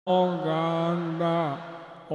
กันดาโอ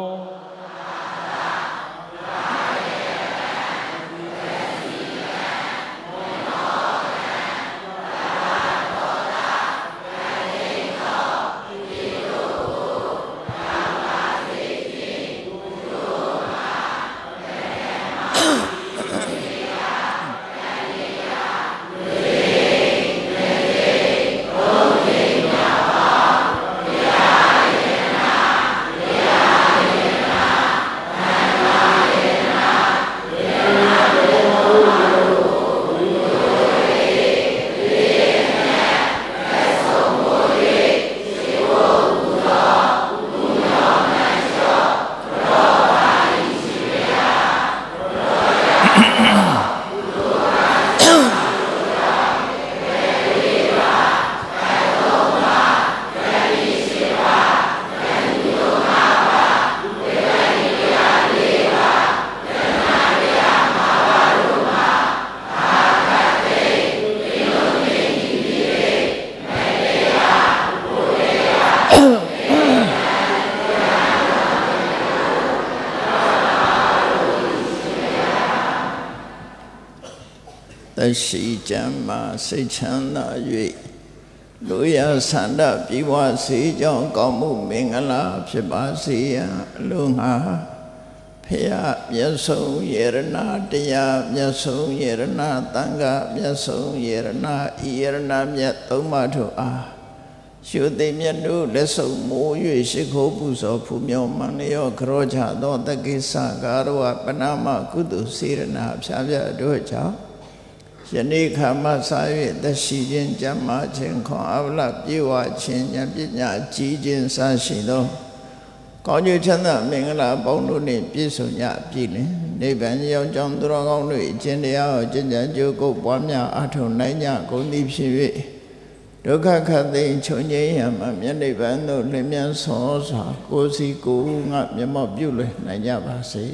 ရှိကြမှာစိတ်ချမ်းသာ၍လူရဆန္ဒပြေဝစေကြောင်းကောင်းမှုမင်္ဂလာဖြစ်ပါစေရန်အလိုငှာဖရာမြတ်ဆုံးယရဏတရားမြတ်ဆုံးယရဏသံဃာမြတ်ဆုံးယရဏဤယရဏမြတ်သုံးပါးတို့အားရှုသိမြတ်တို့လက်ဆုံမိုး၍ရှိခိုးပူဇော်ဖူးမြော်မှန်လျောကြောချသောတက္ကိစ္စကာရဝပဏမကုသိုလ်စေရနာဖြာဖြာတို့ကြောင့်ယနေ့ခါမှစ၍သက်ရှိခြင်းကျမ်းမာခြင်းခွန်အားလပြေဝခြင်းဉာဏ်ပညာကြီးခြင်းစရှိသောကောင်းကျိုးချမ်းသာမင်္ဂလာပေါင်းတို့နှင့်ပြည့်စုံကြပြီလင်နိဗ္ဗာန်ရောက်ကြောင်းသူတော်ကောင်းတို့အကျင့်တရားကိုကျင့်ကြံကြိုးကုပ်ပွားများအားထုတ်နိုင်ကြကုန်သည်ဖြစ်၍ဒုက္ခခတ်သိမ်းချုပ်ငြိမ်းရမှမြတ်နိဗ္ဗာန်သို့လျင်မြန်ဆောစွာကိုယ်စီကိုယ်ငါမျက်မှောက်ပြုလွယ်နိုင်ကြပါစေ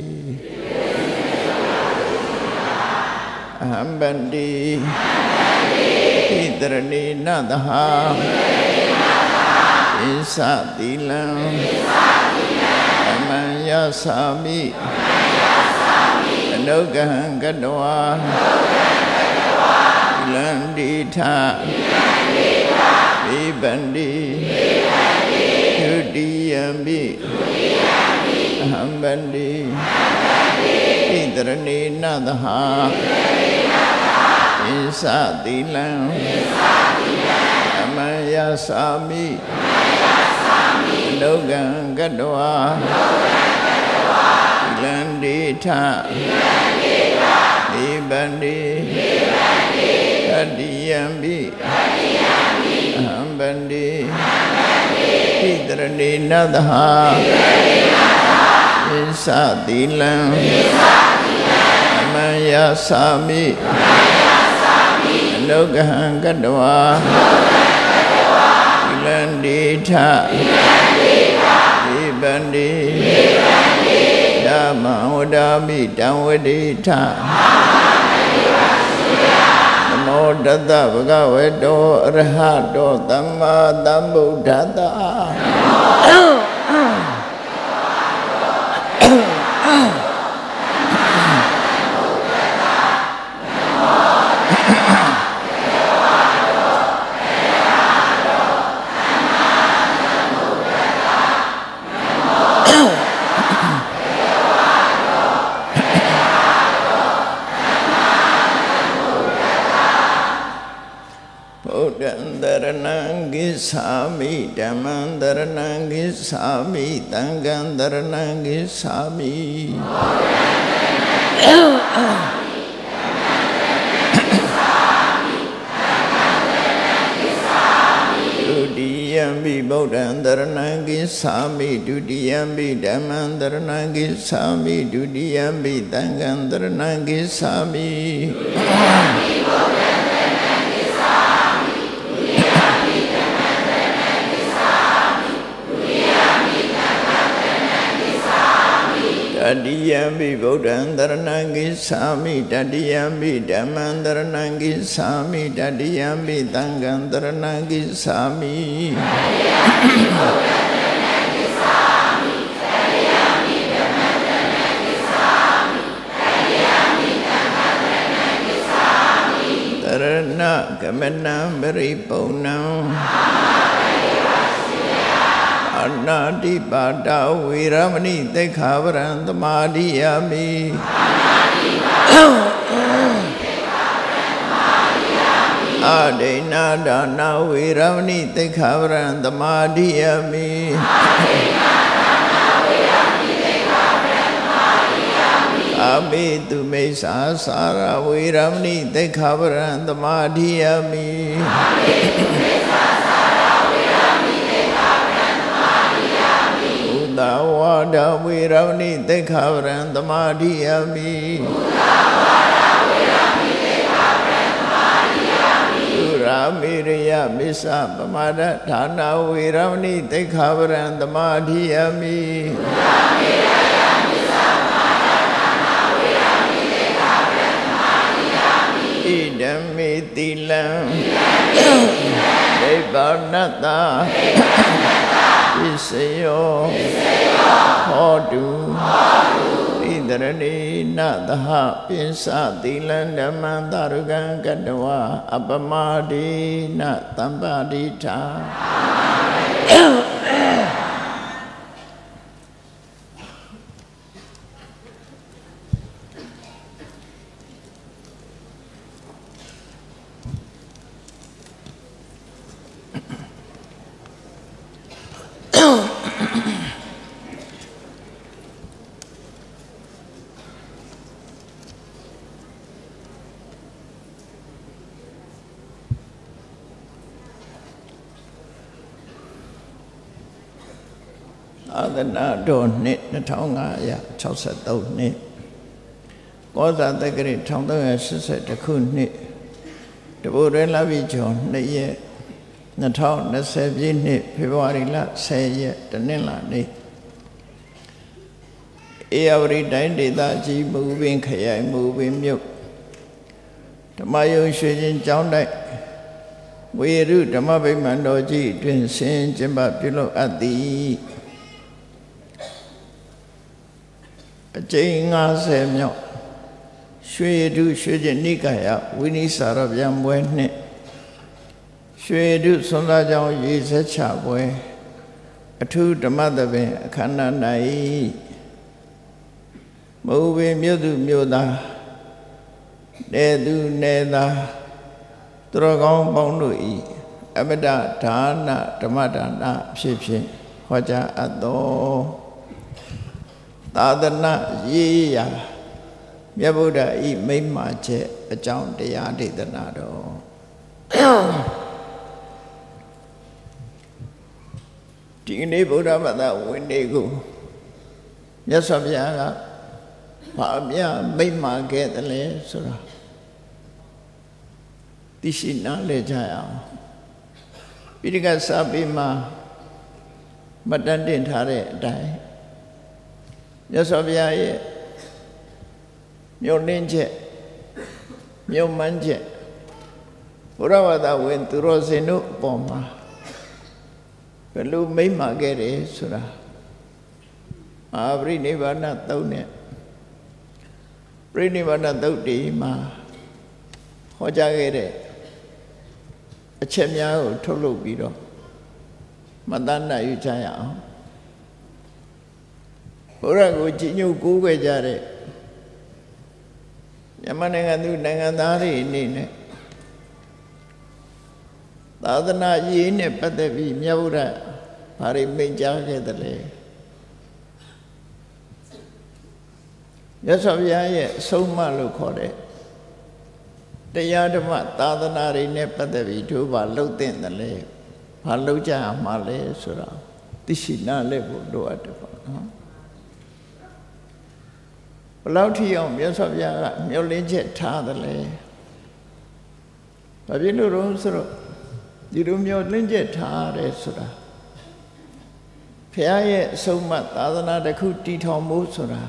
အဟံဗန္တိဣတရဏိနသဟာဣသတိလံအမံယသာမိအနုဂဟံကတဝါလန္တိထဝိဗန္တိဒုတိယံပိအဟံဗန္တိဣတရဏိနသဟာဣသတိလံအမံယသာမိအနုဂံကတဝါလန္တိထဝိဗန္တိတတိယံပိအဟံဗန္တိဣတရဏိနသဟာဣသတိလံအမံယသာမိအနုဂဟံကတဝါလန္တိထဝိဗန္တိဓမ္မဝဒာမိတံဝတိထနမောတတ္တဗဂဝေတောအရဟတောသမ္မာသမ္ဗုဒ္ဓတ္တသာမိဓမ္မံတရဏံဂစ္ဆာမိသံဃံတရဏံဂစ္ဆာမိဒုတိယံပိဗုဒ္ဓံတရဏံဂစ္ဆာမိဒုတိယံပိဓမ္မံတရဏံဂစ္ဆာမိဒုတိယံပိသံဃံတရဏံဂစ္ဆာမိတတိယံပိဗုဒ္ဓံတရဏံဂစ္ဆာမိတတိယံပိဓမ္မံတရဏံဂစ္ဆာမိတတိယံပိသံဃံတရဏံဂစ္ဆာမိมนังบริปุณังอนาติปาตาวิรามณีเตขาวรันตมาธิยามิอาเดนาดานาวิรามณีเตขาวรันตมาธิยามิอามิตุเมสาสาราวิรามณีเตขาวรันตมาธิยามิดาวาดาวิรามณีเตขาวรันตมาธิยามิสุรามิริยมิสะปมาดฐานาวิรามณีเตขาวรันตมาธิยามิอิดัมมิติลังเดบานัตตาอิสโยโหตุอิตรณีนาตหะปิสะติลันဓมมังตารุกังกัตวะอัปปมาดินะตัมปาดิธาอาตนาโดนนิ2563နှစ်ကောဇာတက္ကရာ1380ခုနှစ်တဘူရဲလပြည့်ကျော်2ရက်2020ပြည့်နှစ်ဖေဖော်ဝါရီလ10ရက်တနင်္လာနေ့ဧရာဝတီတိုင်းဒေသကြီးမူပင်ခရိုင်မူပင်မြို့ဓမ္မယုံရွှေချင်းကျောင်းတိုက်ဝေရုဓမ္မဗိမာန်တော်ကြီးတွင်ဆင်ကျင်းပပြုလုပ်အပ်သည်အကျဉ်း50မြောက်ရွှေတုရွှေကျင်နိကာယဝိနိစာရဗျံပွဲနှင့်ရွှေတုသွန်သားကြောင့်ရေဆက်ချပွဲအထူးဓမ္မသဘင်အခမ်းအနား၌မူပင်မြို့သူမြို့သားနေသူနေသားသူတော်ကောင်းပေါင်းတို့၏အမတဒါနဓမ္မဒါနဖြစ်ဖြစ်ဟောကြားအပ်သောသာသနာရေးရာမြတ်ဗုဒ္ဓဤမိမ္မာချက်အကြောင်းတရားဒေသနာတော်ဒီနေ့ဗုဒ္ဓဘာသာဝင်နေ့ကိုမြတ်စွာဘုရားကဘာမြမိမ္မာခဲ့တယ်လဲဆိုတာသိရှိနားလည်ကြရအောင်ပိဋကစာပေမှာမှတ်တမ်းတင်ထားတဲ့အတိုင်းမြတ်စွာဘုရားရဲ့မြို့နှင်းချက်မြို့မှန်းချက်ဘုရားဘာသာဝင်သူတော်စင်တို့အပေါ်မှာဘယ်လိုမိမ့်မာခဲ့တယ်ဆိုတာမဟာပရိနိဗ္ဗာန်သုတ်နဲ့ပရိနိဗ္ဗာန်သုတ်ဒီမှာဟောကြားခဲ့တဲ့အချက်များကိုထုတ်လုပ်ပြီးတော့မှတ်သားနိုင်ယူကြရအောင်ဘုရားကိုကြည်ညိုကိုးကွယ်ကြတဲ့မြန်မာနိုင်ငံသူနိုင်ငံသားတွေအနေနဲ့သာသနာရေးနဲ့ပတ်သက်ပြီးမြတ်ဗုဒ္ဓဘာတွေမိန့်ကြားခဲ့တယ်လဲမြတ်စွာဘုရားရဲ့အဆုံးအမလို့ခေါ်တဲ့တရားဓမ္မသာသနာတွေနဲ့ပတ်သက်ပြီးတို့ဘာလှုပ်တဲ့တယ်လဲဘာလှုပ်ကြရမှာလဲဆိုတာသိရှိနားလည်ဖို့လိုအပ်တယ်ပေါ့နော်ဘယ်လောက်ထိအောင်မြတ်စွာဘုရားကမျှော်လင့်ချက်ထားတယ်လဲဘာဖြစ်လို့တော့ဆိုတော့ဒီလိုမျှော်လင့်ချက်ထားတယ်ဆိုတာဘုရားရဲ့အဆုံးအမသာသနာတစ်ခုတည်ထောင်ဖို့ဆိုတာ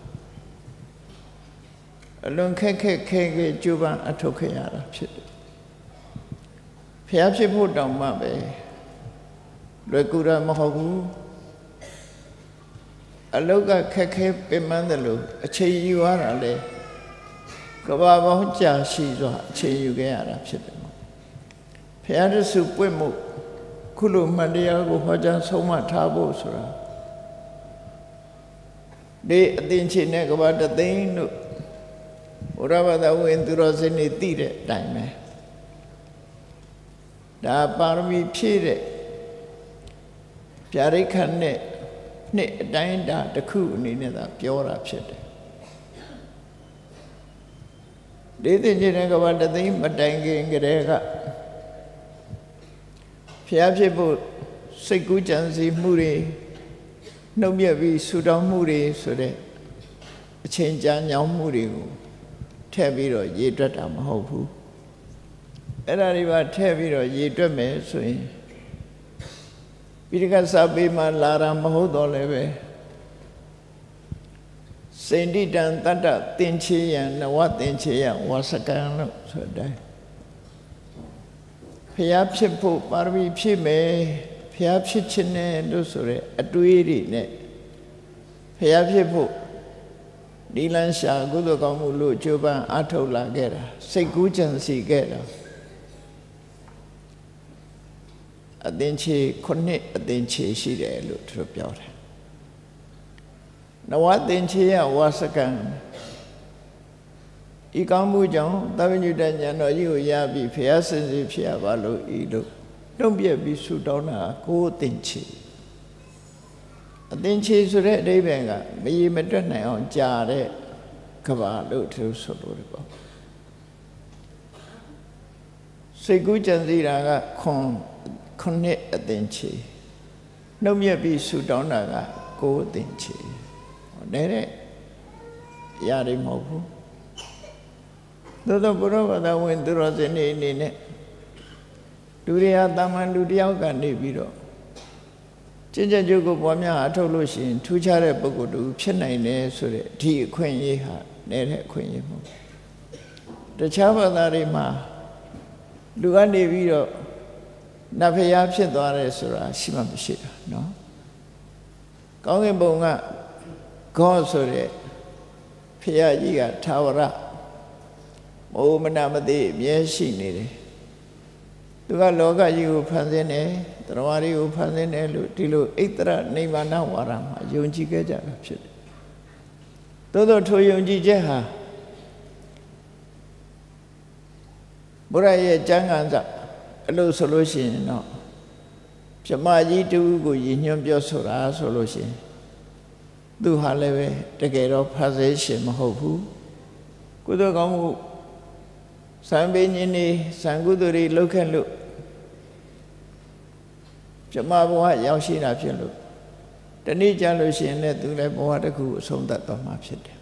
အလွန်ခက်ခဲကြိုးပမ်းအထောက်ခဲ့ရတာဖြစ်တယ်ဘုရားဖြစ်ဖို့တောင်မှပဲလွယ်ကူတာမဟုတ်ဘူးအလောက်ကခက်ခဲပင်ပန်းတယ်လို့အချိန်ယူရတာလေကဘာပေါင်းကြာရှိစွာအချိန်ယူခဲ့ရတာဖြစ်တယ်ရားတဆူပွင့်မှုခုလိုမှန်တရားကိုဟောကြားဆုံးမထားဖို့ဆိုတာဒီအသင်္ချေနဲ့ကဘာတသိန်းတို့ဘုရားဘာသာဝင်သူတော်စင်တွေသိတဲ့အတိုင်းပဲဒါပါရမီဖြည့်တဲ့ဗျာဒိတ်ခတ်နဲ့နှစ်အတိုင်းဒါတစ်ခုအနေနဲ့သာပြောတာဖြစ်တယ်ဒီသင်္ချေနဲ့ကဘာတသိန်းမတိုင်ခင်ကတည်းကဖျားဖြစ်ဖို့စိတ်ကူးကြံစည်မှုတွေနှုတ်မြက်ပြီးဆူတောင်းမှုတွေဆိုတဲ့အချိန်ကြာညောင်းမှုတွေကိုထည့်ပြီးတော့ရေတွက်တာမဟုတ်ဘူးအဲ့ဒါတွေပါထည့်ပြီးတော့ရေတွက်မယ်ဆိုရင်ပိဋကစာပေမှာလာတာမဟုတ်တော့လည်းပဲစိန္ဒိတံတတ္တသင်္ချေယံနဝသင်္ချေယဝါစကံလို့ဆိုတဲ့ဖျားဖြစ်ဖို့ပါရမီဖြည့်မယ်ဖျားဖြစ်ခြင်းနဲ့လို့ဆိုတဲ့အတွေးတွေနဲ့ဖျားဖြစ်ဖို့ဒီလန်းရှာကုသိုလ်ကောင်းမှုလို့ကြိုးပမ်းအားထုတ်လာခဲ့တာစိတ်ကူးကြံစီခဲ့တာအသင်္ချေ9အသင်္ချေရှိတယ်လို့သူပြောတယ်နဝသင်္ချေယဝါစကံဤကောင်းမှုကြောင့်သဗ္ဗညုတဉာဏ်တော်ကြီးကိုရပြီးဖျားစင်စီဖြစ်ရပါလို့ဤလို့တုံ့ပြက်ပြီးဆုတောင်းတာကိုအသင်္ချေအသင်္ချေဆိုတဲ့အဓိပ္ပာယ်ကမရေမတွက်နိုင်အောင်ကြာတဲ့ကဘာလို့သူဆိုလို့တယ်ပေါ့စိတ်ကူးကြံစည်တာကခုနှစ်အသင်္ချေနှုတ်မြက်ပြီးဆုတောင်းတာကကိုအသင်္ချေတဲ့ရရမဟုတ်ဘူးသို့သောဘုရားဘာသာဝင်သူတော်စင်တွေအနေနဲ့လူတွေဟာတာမန်လူတယောက်ကနေပြီးတော့ကျင့်ကြံကြိုးကိုပွားများအထုတ်လို့ရှိရင်ထူးခြားတဲ့ပုဂ္ဂိုလ်တူဖြစ်နိုင်တယ်ဆိုတဲ့ဒီအခွင့်အရေးဟာနဲ့တဲ့အခွင့်အရေးမဟုတ်တခြားဘာသာတွေမှာလူကနေပြီးတော့နတ်ဖျားဖြစ်သွားတယ်ဆိုတာရှိမှမရှိတာနော်ကောင်းကင်ဘုံကGodဆိုတဲ့ဖျားကြီးကသာဝရမိုးမနာမသိအမြဲရှိနေတယ်သူကလောကကြီးကိုဖန်ဆင်းတယ်တရားတွေကိုဖန်ဆင်းတယ်လို့ဒီလိုဣတ္တရနိဗ္ဗာန်ဝါဒမှာယုံကြည်ခဲ့ကြတာဖြစ်တယ်သို့သောထိုယုံကြည်ချက်ဟာဘုရားရဲ့ကျမ်းဂန်စအဲ့လိုဆိုလို့ရှိရင်တော့ဗြဟ္မာကြီးတူကိုရည်ညွှန်းပြောဆိုတာဆိုလို့ရှိရင်သူဟာလည်းပဲတကယ်တော့ဖန်ဆင်းရှင်မဟုတ်ဘူးကုသိုလ်ကောင်းမှုစံပင်ရှင်နေစံကုသိုလ်တွေလုပ်ခဲ့လို့ဗြဟ္မာဘဝရောက်ရှိတာဖြစ်လို့တနည်းကြလို့ရှိရင်လည်းသူလည်းဘဝတစ်ခုအဆုံးသတ်တော်မှာဖြစ်တယ်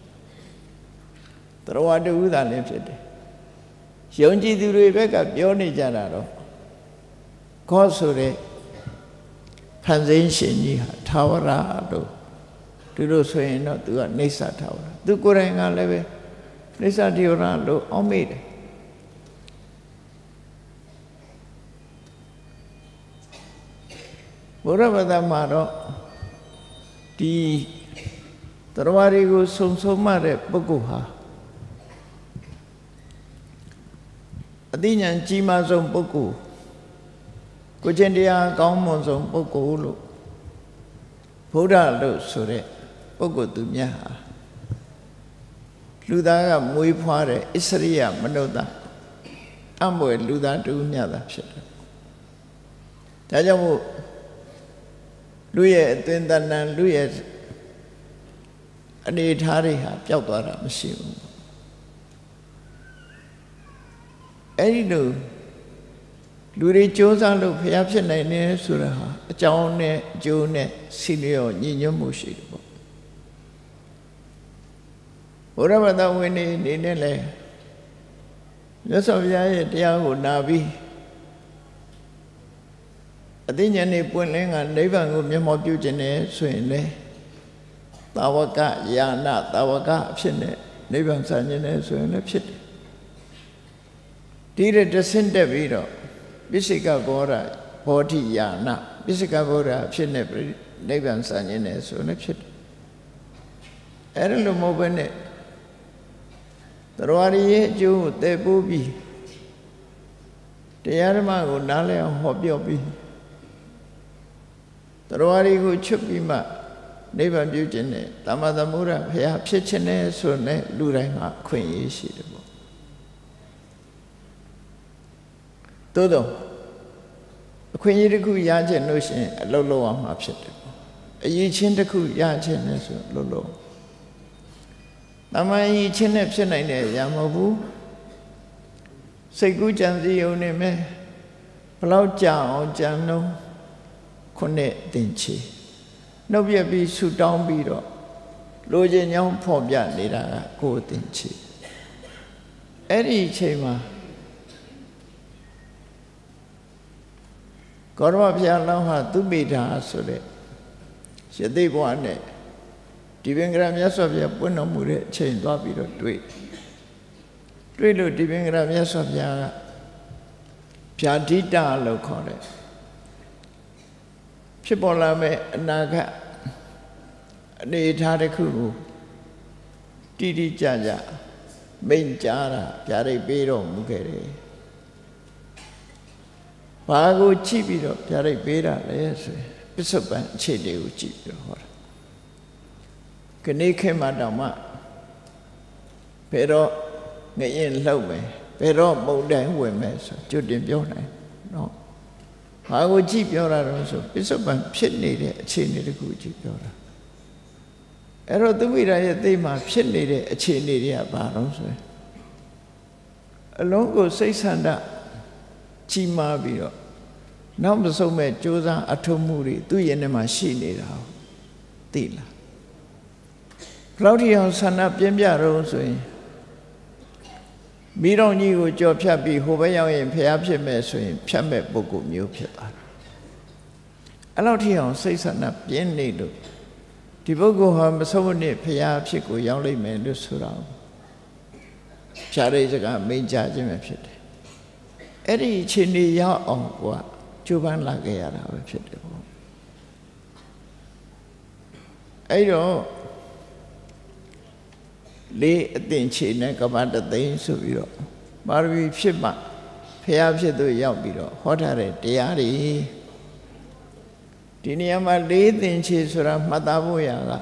တရားတူသာလည်းဖြစ်တယ်ယုံကြည်သူတွေဘက်ကပြောနေကြတာတော့Godဆိုတဲ့ဖန်ဆင်းရှင်ကြီးဟာသာဝရလို့ဒီလိုဆိုရင်တော့သူကနေဆာသာဝရသူကိုယ်တိုင်ကလည်းပဲနေဆာတိဝရလို့အောက်မေ့တယ်ဘုရားဘာသာမှာတော့ဒီတရားတွေကိုစုံမတဲ့ပုဂ္ဂိုလ်ဟာအသိဉာဏ်ကြီးမားဆုံးပုဂ္ဂိုလ်ကိုကျင့်တရားကောင်းမွန်ဆုံးပုဂ္ဂိုလ်လို့ဘုရားလို့ဆိုတဲ့ပုဂ္ဂိုလ်သူမြတ်ဟာလူသားကမွေးဖွားတဲ့ဣစရိယမနုဿအမွယ်လူသားတူမြတ်တာဖြစ်တယ်ဒါကြောင့်မို့လူရဲ့အသွင်တဏ္ဍလူရဲ့အနေထားတွေဟာပျောက်သွားတာမရှိဘူးအဲ့ဒီလိုလူတွေကြိုးစားလို့ဖျားဖြစ်နိုင်တယ်ဆိုတာဟာအကြောင်းနဲ့အကျိုးနဲ့စီလျော်ညီညွတ်မှုရှိတယ်ပေါ့ဘုရားဘာသာဝင်နေနဲ့လဲမြတ်စွာဘုရားရဲ့တရားကိုနာပြီးအသိဉာဏ်နဲ့ပွင့်လင်းကနိဗ္ဗာန်ကိုမျက်မှောက်ပြုခြင်းနဲ့ဆိုရင်လေတာဝကယာနတာဝကအဖြစ်နဲ့နိဗ္ဗာန်ဆံခြင်းနဲ့ဆိုရင်လည်းဖြစ်တယ်ဒီတဲ့တဆင့်တက်ပြီးတော့ပိစိကဘောဓဘောဓိယာနပိစိကဘောဓအဖြစ်နဲ့နိဗ္ဗာန်ဆံခြင်းနဲ့ဆိုရင်လည်းဖြစ်တယ်အဲ့ဒါလိုမဟုတ်ဘဲနဲ့တရားရည်ရဲ့အကျိုးကိုတည်ပိုးပြီးတရားဓမ္မကိုနားလည်အောင်ဟောပြောပြီးတရားတွေကိုချွတ်ပြီးမှနိဗ္ဗာန်ပြုခြင်းနဲ့သမ္မာသမုဒ္ဒရာဘုရားဖြစ်ခြင်းနဲ့ဆိုနဲ့လူတိုင်းမှာခွင့်ရရှိတယ်ပေါ့သို့တော့အခွင့်အရေးတစ်ခုရခြင်းလို့ရှိရင်အလုပ်လုပ်အောင်မှာဖြစ်တယ်ပေါ့အရေးချင်းတစ်ခုရခြင်းနဲ့ဆိုလုပ်လို့တမန်ကြီးချင်းနဲ့ဖြစ်နိုင်တဲ့အရာမဟုတ်ဘူးစိတ်ကူးကြံစည်ုံနဲ့မဲ့ဘလောက်ကြာအောင်ကြံလုံးခုနှစ်တင်ချီနှုတ်ပြပြီးဆူတောင်းပြီးတော့လိုချင်ကြောင်းဖော်ပြနေတာကကိုယ်တင်ချီအဲ့ဒီအချိန်မှာကောရမဘုရားလောင်းဟာသူမိတာဆိုတဲ့ရသိဘဝနဲ့ဒီပင်္ဂရမြတ်စွာဘုရားပွင့်တော်မူတဲ့အချိန်သွားပြီးတော့တွေ့လို့ဒီပင်္ဂရမြတ်စွာဘုရားကဗျာဒိတလို့ခေါ်တယ်ဖြစ်ပေါ်လာမဲ့အနာဂတ်အနေအထားတစ်ခုကိုတိတိကျကျမိန့်ကြားတာဗျာဒိတ်ပေးတော်မူခဲ့တယ်ဘာကိုကြည့်ပြီးတော့ဗျာဒိတ်ပေးတာလဲဆိုရင်ပစ္စုပန်အခြေအနေကိုကြည့်ပြီးတော့ဟောတာခဏခေတ်မှာတောင်မှဘယ်တော့ငရင်လှုပ်မယ်ဘယ်တော့မုန်တိုင်းဝင်မယ်ဆိုကြွတင်ပြောနိုင်နော်ဘာကိုကြည့်ပြောတာတော့ဆိုပစ္စုပန်ဖြစ်နေတဲ့အခြေအနေတခုကြည့်ပြောတာအဲ့တော့သူဝိရရဲ့သိမှာဖြစ်နေတဲ့အခြေအနေတွေကဘာလို့ဆိုရင်အလုံးကိုစိတ်ဆန္ဒကြီးမားပြီးတော့နောက်မဆုံးမဲ့ကြိုးစားအထုံးမှုတွေသူ့ရင်ထဲမှာရှိနေတာသိလားဘယ်လောက်ထိအောင်ဆန္ဒပြင်းပြတော့ဆိုရင်မိတော်ကြီးကိုကြော်ဖြတ်ပြီးဟိုဘက်ရောက်ရင်ဖျားဖြစ်မဲ့ဆိုရင်ဖြတ်မဲ့ပုဂ္ဂိုလ်မျိုးဖြစ်သွားတယ်အဲ့လောက်ထိအောင်စိတ်ဆန္ဒပြင်းနေလို့ဒီပုဂ္ဂိုလ်ဟာမဆုံးမနစ်ဖျားဖြစ်ကိုရောက်လိမ့်မယ်လို့ဆိုတာဖြားတဲ့စကားမိန့်ကြားခြင်းပဲဖြစ်တယ်အဲ့ဒီအချိန်ကြီးရောက်အောင်ကကြိုးပမ်းလာခဲ့ရတာပဲဖြစ်တယ်ပေါ့အဲ့တော့လေးအသင်ချေနဲ့ကမ္ဘာတသိန်းဆိုပြီးတော့ပါရမီဖြစ်မှဖျားဖြစ်သူရောက်ပြီးတော့ဟောထားတဲ့တရားတွေဒီနေရာမှာလေးသင်ချေဆိုတာမှတ်သားဖို့ရက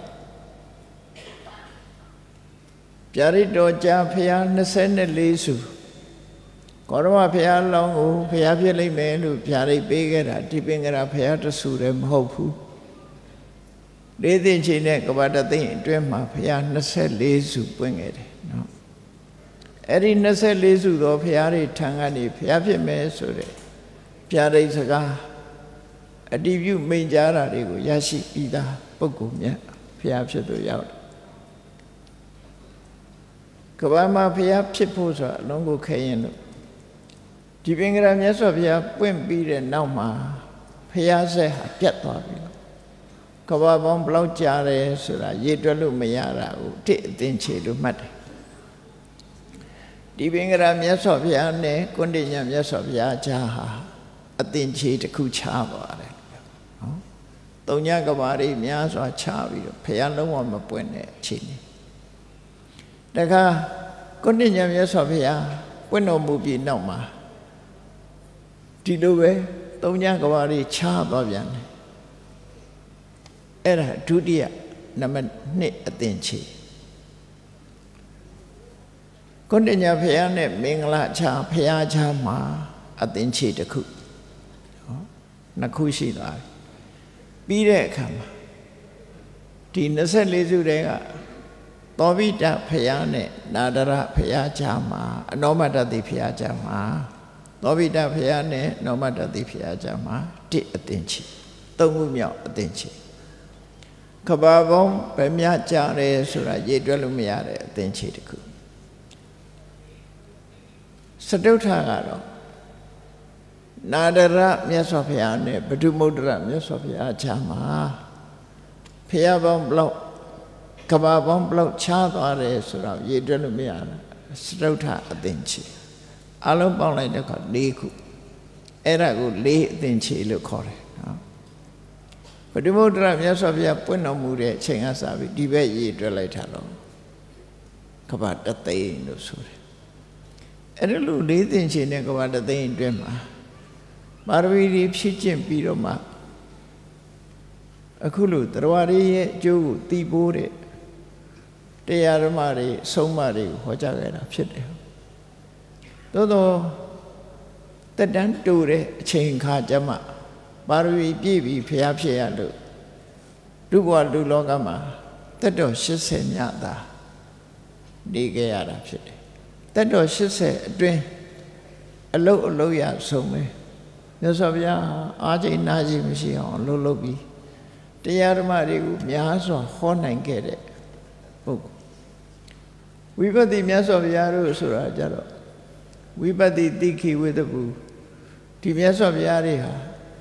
ဗျာဒိတ်တော်ကြာဖျား24စုကောရမဖျားလောင်းကိုဖျားဖြစ်လိမ့်မယ်လို့ဗျာဒိတ်ပေးခဲ့တာဒီပင်ကရာဖျားတဆူလည်းမဟုတ်ဘူးလေးသိန်းချီနဲ့ကဘာတသိန်းအတွင်းမှာဘုရား24စုပွင့်ခဲ့တယ်နော်အဲ့ဒီ24စုသောဘုရားတွေထံကနေဘုရားဖြစ်မယ်ဆိုတဲ့ဗျာဒိတ်စကားအတည်ပြုမိန့်ကြားတာတွေကိုရရှိပြီးသားပုဂ္ဂိုလ်မြတ်ဘုရားဖြစ်သူရောက်တယ်ကဘာမှာဘုရားဖြစ်ဖို့ဆိုတာအလုံးကိုခဲရင်လို့ဒီပင်ကရာမြတ်စွာဘုရားပွင့်ပြီးတဲ့နောက်မှာဘုရားဆက်ဟာပြတ်သွားပြီကဘာပေါင်းဘလောက်ကြာတယ်ဆိုတာရေတွက်လို့မရတာကိုတစ်အသင်ချေလို့မှတ်တယ်ဒီပင်ကရာမြတ်စွာဘုရားနဲ့ကွန္တိညမြတ်စွာဘုရားကြားဟာအသင်ချေတစ်ခုချသွားတယ်နော်သုံးညကဘာတွေများစွာချပြီးတော့ဘုရားလုံးဝမပွင့်တဲ့အချိန်นี้တခါကွန္တိညမြတ်စွာဘုရားပွင့်တော်မူပြီးနောက်မှာဒီလိုပဲသုံးညကဘာတွေချသွားပြန်တယ်အဲ့ဒါဒုတိယနံပါတ်2အသင်ချေကွန္တညာဖျားနဲ့မင်္ဂလာချဖျားချမှာအသင်ချေတစ်ခုနော်နှစ်ခုရှိသွားပြီပြီးတဲ့အခါမှာဒီ24စုတည်းကသောဘိတဖျားနဲ့နာဒရဖျားချမှာအနောမတတိဖျားချမှာသောဘိတဖျားနဲ့နောမတတိဖျားချမှာ1အသင်ချေ3ခုမြောက်အသင်ချေကဘာပေါင်းဗမြကြတယ်ဆိုတာရေတွက်လို့မရတဲ့အသင်ချေတစ်ခုစတုထကတော့နာဒရမြတ်စွာဘုရားနဲ့ဗဒုမုဒ္ဒရမြတ်စွာဘုရားချာမှာဘုရားပေါင်းဘလောက်ကဘာပေါင်းဘလောက်ချားသွားတယ်ဆိုတာရေတွက်လို့မရတာစတုထအသင်ချေအလုံးပေါင်းလိုက်တဲ့အခါ4ခုအဲ့ဒါကို4အသင်ချေလို့ခေါ်တယ်နော်ဗဒုမုဒ္ဒရမြတ်စွာဘုရားပွင့်တော်မူတဲ့အချိန်ကစပြီးဒီဘက်ရေတွက်လိုက်တာတော့ကဘာတသိန်းလို့ဆိုတယ်အဲ့ဒါလို့4သင်ချေနဲ့ကဘာတသိန်းအတွင်းမှာပါရမီတွေဖြည့်ကျင့်ပြီးတော့မှအခုလိုတရားရည်ရဲ့အကျိုးကိုသိဖို့တဲ့တရားဓမ္မတွေဆုံးမတွေကိုဟောကြားခဲ့တာဖြစ်တယ်သို့တော့တက်တန်းတူတဲ့အချိန်ခါကျမှပါရမီပြည့်ပြီးဖျားဖြစ်ရလို့လူဘဝလူလောကမှာတက်တော်80ညသာနေခဲ့ရတာဖြစ်တယ်တက်တော်80အတွင်းအလုတ်ရဆုံးပဲမြတ်စွာဘုရားအားချိန်နာချိန်မရှိအောင်လှုပ်ပြီးတရားဓမ္မတွေကိုများစွာဟောနိုင်ခဲ့တဲ့ပုဂ္ဂိုလ်ဝိပဿနာမြတ်စွာဘုရားတို့ဆိုတာကြတော့ဝိပဿနာတိခိဝိတ္တပုဒီမြတ်စွာဘုရားတွေဟာ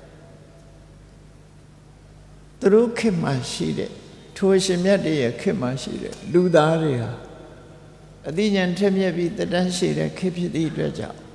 သူတို့ခေတ်မှာရှိတဲ့ထိုရှင်မြတ်တွေရဲ့ခေတ်မှာရှိတဲ့လူသားတွေဟာအသိဉာဏ်ထက်မြက်ပြီးတတန်းရှိတဲ့ခေတ်ဖြစ်သည့်အတွက်ကြောင့်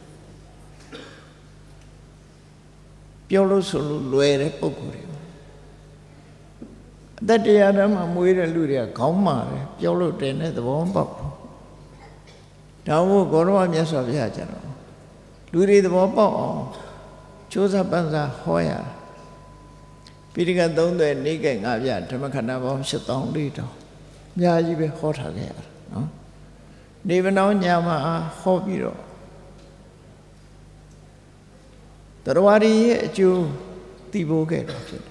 ပြောလို့ဆိုလို့လွယ်တဲ့ပုဂ္ဂိုလ်တွေအတ္တတရားဓမ္မမွေးတဲ့လူတွေကခေါင်းမာတယ်ပြောလို့တယ်နဲ့သဘောပေါက်ဒါမို့ဂေါရဝမြတ်စွာဘုရားကျတော့လူတွေသဘောပေါက်အောင်ကြိုးစားပန်းစားဟောရပိဋကတ်3သွဲနေကဲ5ပြဓမ္မခန္ဓာပေါင်း8400တောင်အများကြီးပဲဟောထားခဲ့ရတာနော်နေဗနောညာမှာဟောပြီးတော့တရားရည်ရဲ့အကျိုးသိဖို့ခဲ့တာဖြစ်တယ်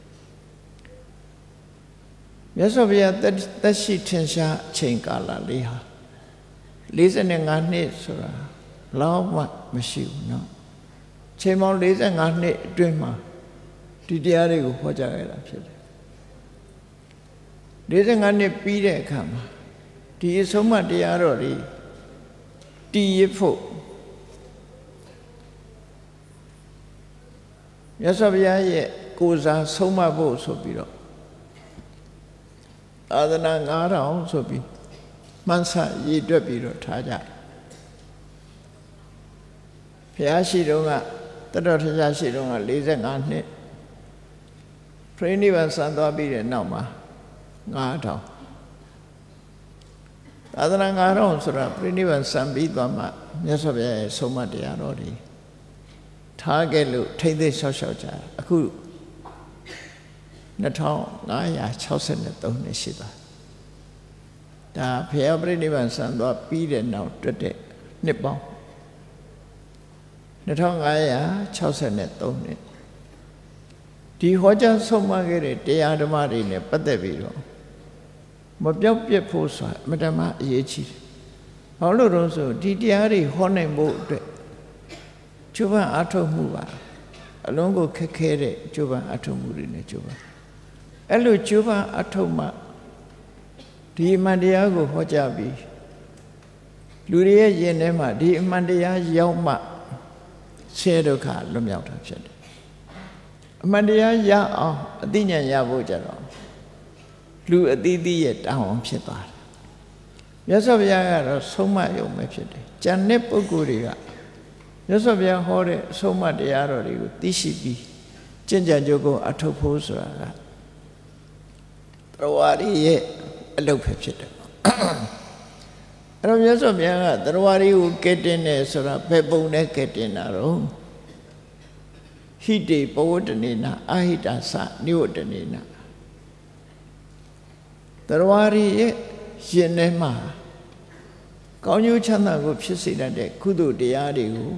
မြတ်စွာဘုရားသက်ရှိထင်ရှားအချိန်ကာလလေးဟာ45နှစ်ဆိုတာလောက်မှမရှိဘူးเนาะချိန်ပေါင်း45နှစ်အတွင်းမှာဒီတရားတွေကိုဟောကြားခဲ့တာဖြစ်တယ်45နှစ်ပြီးတဲ့အခါမှာဒီအဆုံးအမတရားတော်တွေတည်ရဖို့မြတ်စွာဘုရားရဲ့ကိုယ်စားဆုံးမဖို့ဆိုပြီးတော့အာသနာ9000ဆိုပြီးမှန်းဆရည်တွက်ပြီးတော့ထားကြဘုရားရှိတော်ကတတော်ထကြရှိတော်က45နှစ်ပြိဋိဘံစံသွားပြီးတဲ့နောက်မှာ9000အာသနာ9000ဆိုတာပြိဋိဘံစံပြီးသွားမှမြတ်စွာဘုရားရဲ့ဆုံးမတရားတော်တွေထားခဲ့လို့ထိမ့်သိမ်းလျှောက်ကြအခု2563နှစ်ရှိသွားဒါဘုရားပြိဋိဘံစံသွားပြီးတဲ့နောက်တွက်တဲ့နှစ်ပေါင်း2563နှစ်ဒီဟောကြားဆုံးမခဲ့တဲ့တရားဓမ္မတွေနဲ့ပတ်သက်ပြီးတော့မပြောက်ပြက်ဖို့ဆိုတာအမတမအရေးကြီးတယ်။ဘာလို့လဲဆိုဒီတရားတွေဟောနိုင်ဖို့အတွက်ကျိုးပန်းအထောက်မှုပါအလုံးကိုခက်ခဲတဲ့ကျိုးပန်းအထောက်မှုတွေနဲ့ကျိုးပန်းအဲ့လိုကျိုးပန်းအထောက်မှဒီအမှန်တရားကိုဟောကြားပြီးလူတွေရဲ့ယင်ထဲမှာဒီအမှန်တရားရောက်မှဆင်းရဲဒုက္ခလွတ်မြောက်တာဖြစ်တယ်အမှန်တရားရအောင်အသိဉာဏ်ရဖို့ကြတော့လူအသီးသီးရဲ့တောင်းအောင်ဖြစ်သွားတယ်မြတ်စွာဘုရားကတော့ဆုံးမရုံပဲဖြစ်တယ်ကျန်တဲ့ပုဂ္ဂိုလ်တွေကမြတ်စွာဘုရားဟောတဲ့အဆုံးမတရားတော်တွေကိုသိရှိပြီးကျင့်ကြံကြိုးကိုအထောက်ဖို့ဆိုတာကတရားရည်ရဲ့အလုပ်ပဲဖြစ်တယ်အဲ့တော့မြတ်စွာဘုရားကတရားရည်ကိုကဲတင်တယ်ဆိုတာဘယ်ပုံနဲ့ကဲတင်တာတော့ဟိတေပဝတ္တနေနာအဟိတာသနိဝတ္တနေနာတရားရည်ရဲ့ရှင်ထဲမှာကောင်းကျိုးချမ်းသာကိုဖြစ်စေတတ်တဲ့ကုသိုလ်တရားတွေကို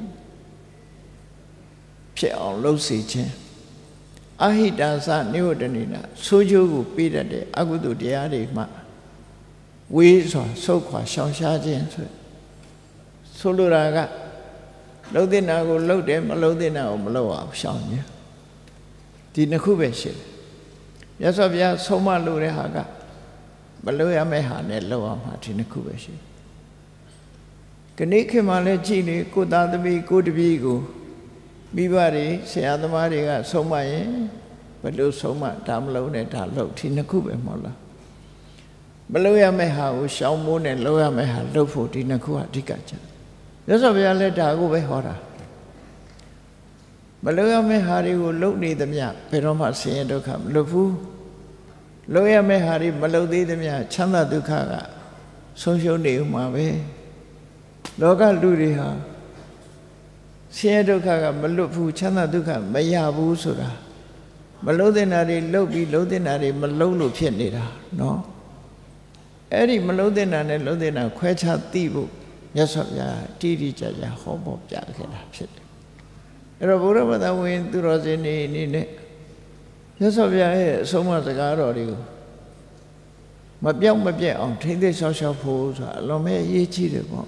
ဖြစ်အောင်လုပ်စေခြင်းအဟိတာသနိဝတ္တနေနာဆိုးကျိုးကိုပေးတတ်တဲ့အကုသိုလ်တရားတွေမှဝေးစွာဆုတ်ခွာရှောင်ရှားခြင်းဆိုလိုတာကလှုပ်တဲ့နာကိုလှုပ်တယ်မလှုပ်တဲ့နာကိုမလှုပ်အောင်ရှောင်ခြင်းဒီနှစ်ခုပဲရှိတယ်မြတ်စွာဘုရားဆုံးမလို့တဲ့ဟာကမလှုပ်ရမယ့်ဟာနဲ့လှုပ်အောင်မှာဒီနှစ်ခုပဲရှိခဏခေတ်မှလည်းကြည်လေကိုသားသမီးကိုတပည့်ကိုမိဘတွေဆရာသမားတွေကဆုံးမရင်ဘယ်လိုဆုံးမဒါမလုံးနဲ့ဒါလှုပ်ဒီနှစ်ခုပဲမဟုတ်လားမလှုပ်ရမယ့်ဟာကိုရှောင်မိုးနဲ့လှုပ်ရမယ့်ဟာလှုပ်ဖို့ဒီနှစ်ခုအဓိကကျမြတ်စွာဘုရားလည်းဒါကိုပဲဟောတာမလှုပ်ရမယ့်ဟာတွေကိုလှုပ်နေသမျှဘယ်တော့မှဆင်းရဲဒုက္ခမလွတ်ဘူးလှုပ်ရမယ့်ဟာတွေမလှုပ်သေးသမျှချမ်းသာဒုက္ခကဆုံးရှုံးနေဦးမှာပဲလောကလူတွေဟာဆင်းရဲဒုက္ခကမလွတ်ဘူးချမ်းသာဒုက္ခမရဘူးဆိုတာမလုံးတဲ့နာတွေလှုပ်ပြီးလုံးတဲ့နာတွေမလုံးလို့ဖြစ်နေတာနော်အဲ့ဒီမလုံးတဲ့နာနဲ့လုံးတဲ့နာခွဲခြားသိဖို့မြတ်စွာဘုရားတိတိကျကျဟောပေါ်ပြခဲ့တာဖြစ်တယ်အဲ့တော့ဘုရားဘာသာဝင်သူတော်စင်တွေအနေနဲ့မြတ်စွာဘုရားရဲ့အဆုံးအမစကားတော်တွေကိုမပြောင်းမပြတ်အောင်ထိမ့်သိမ်းရှောက်ရှောက်ဖို့ဆိုတာအလွန်ပဲအရေးကြီးတယ်ပေါ့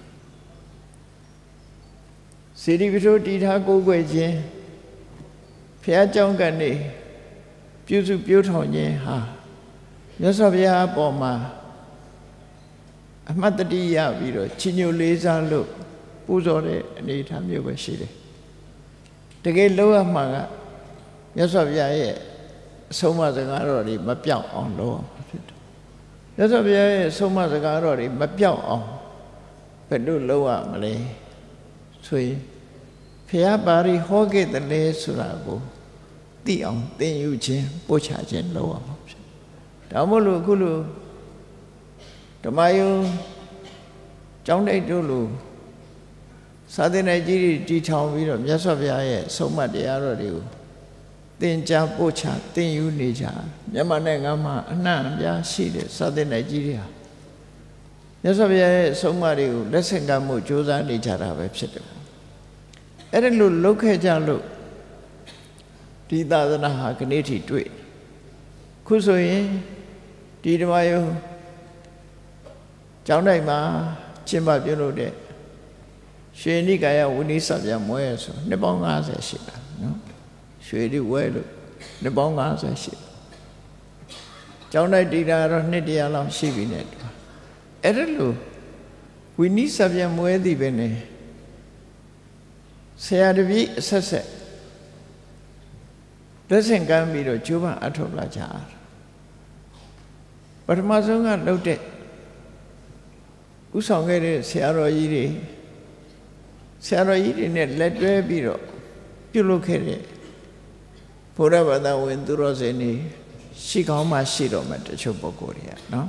စေတီပထိုးတည်ထားကိုးကွယ်ခြင်းဘုရားကျောင်းကနေပြုစုပြောထောင်ခြင်းဟာမြတ်စွာဘုရားအပေါ်မှာအမှတ်တတိယပြီးတော့ချီးညိုလေးစားလို့ပူဇော်တဲ့အနေအထားမျိုးပဲရှိတယ်တကယ်လောက်ရမှာကမြတ်စွာဘုရားရဲ့အဆုံးအမစကားတော်တွေမပြောင်းအောင်လုပ်အောင်ဖြစ်တယ်မြတ်စွာဘုရားရဲ့အဆုံးအမစကားတော်တွေမပြောင်းအောင်ဘယ်လိုလုပ်ရမလဲဆိုရင်ဘုရားပါရီဟောခဲ့တယ်လေဆိုတာကိုသိအောင်သင်ယူခြင်းပို့ချခြင်းလုပ်ရမှာဖြစ်ဒါမို့လို့အခုလိုဓမ္မယုံကျောင်းတိုက်တို့လိုစာသင်တိုက်ကြီးတွေတည်ထောင်ပြီးတော့မြတ်စွာဘုရားရဲ့ဆုံးမတရားတော်တွေကိုသင်ကြားပို့ချသင်ယူနေကြမြန်မာနိုင်ငံမှာအနှံ့အပြားရှိတဲ့စာသင်တိုက်ကြီးတွေဟာမြတ်စွာဘုရားရဲ့ဆုံးမတွေကိုလက်ဆင့်ကမ်းမှုကြိုးစားနေကြတာပဲဖြစ်တယ်အဲ့ဒါလို့လုပ်ခဲ့ကြလို့ဒီသာသနာဟာခဏထိတွေ့ခုဆိုရင်ဒီဓမ္မယုံကျောင်းတိုင်းမှာကျင့်ပပြုလုပ်တဲ့ရွှေနိကာယဝိနည်းစပြမွဲဆိုနှစ်ပေါင်း50ရှိတာနော်ရွှေဒီဝဲလို့နှစ်ပေါင်း50ရှိကျောင်းတိုင်းတည်တာတော့နှစ်တရာလောက်ရှိပြီနဲ့အဲ့ဒါလို့ဝိနည်းစပြမွဲသည်ပဲနဲ့ဆရာတပည့်အဆက်ဆက်လက်ဆင့်ကမ်းပြီးတော့ကျိုးပန်းအထောက်လာကြတာပထမဆုံးကလှုပ်တဲ့ဥဆောင်ခဲ့တဲ့ဆရာတော်ကြီးတွေနဲ့လက်တွဲပြီးတော့ပြုလုပ်ခဲ့တဲ့ဘုရားဘာသာဝင်သူတော်စင်တွေရှိကောင်းမှရှိတော့မှတချို့ပုဂ္ဂိုလ်တွေကနော်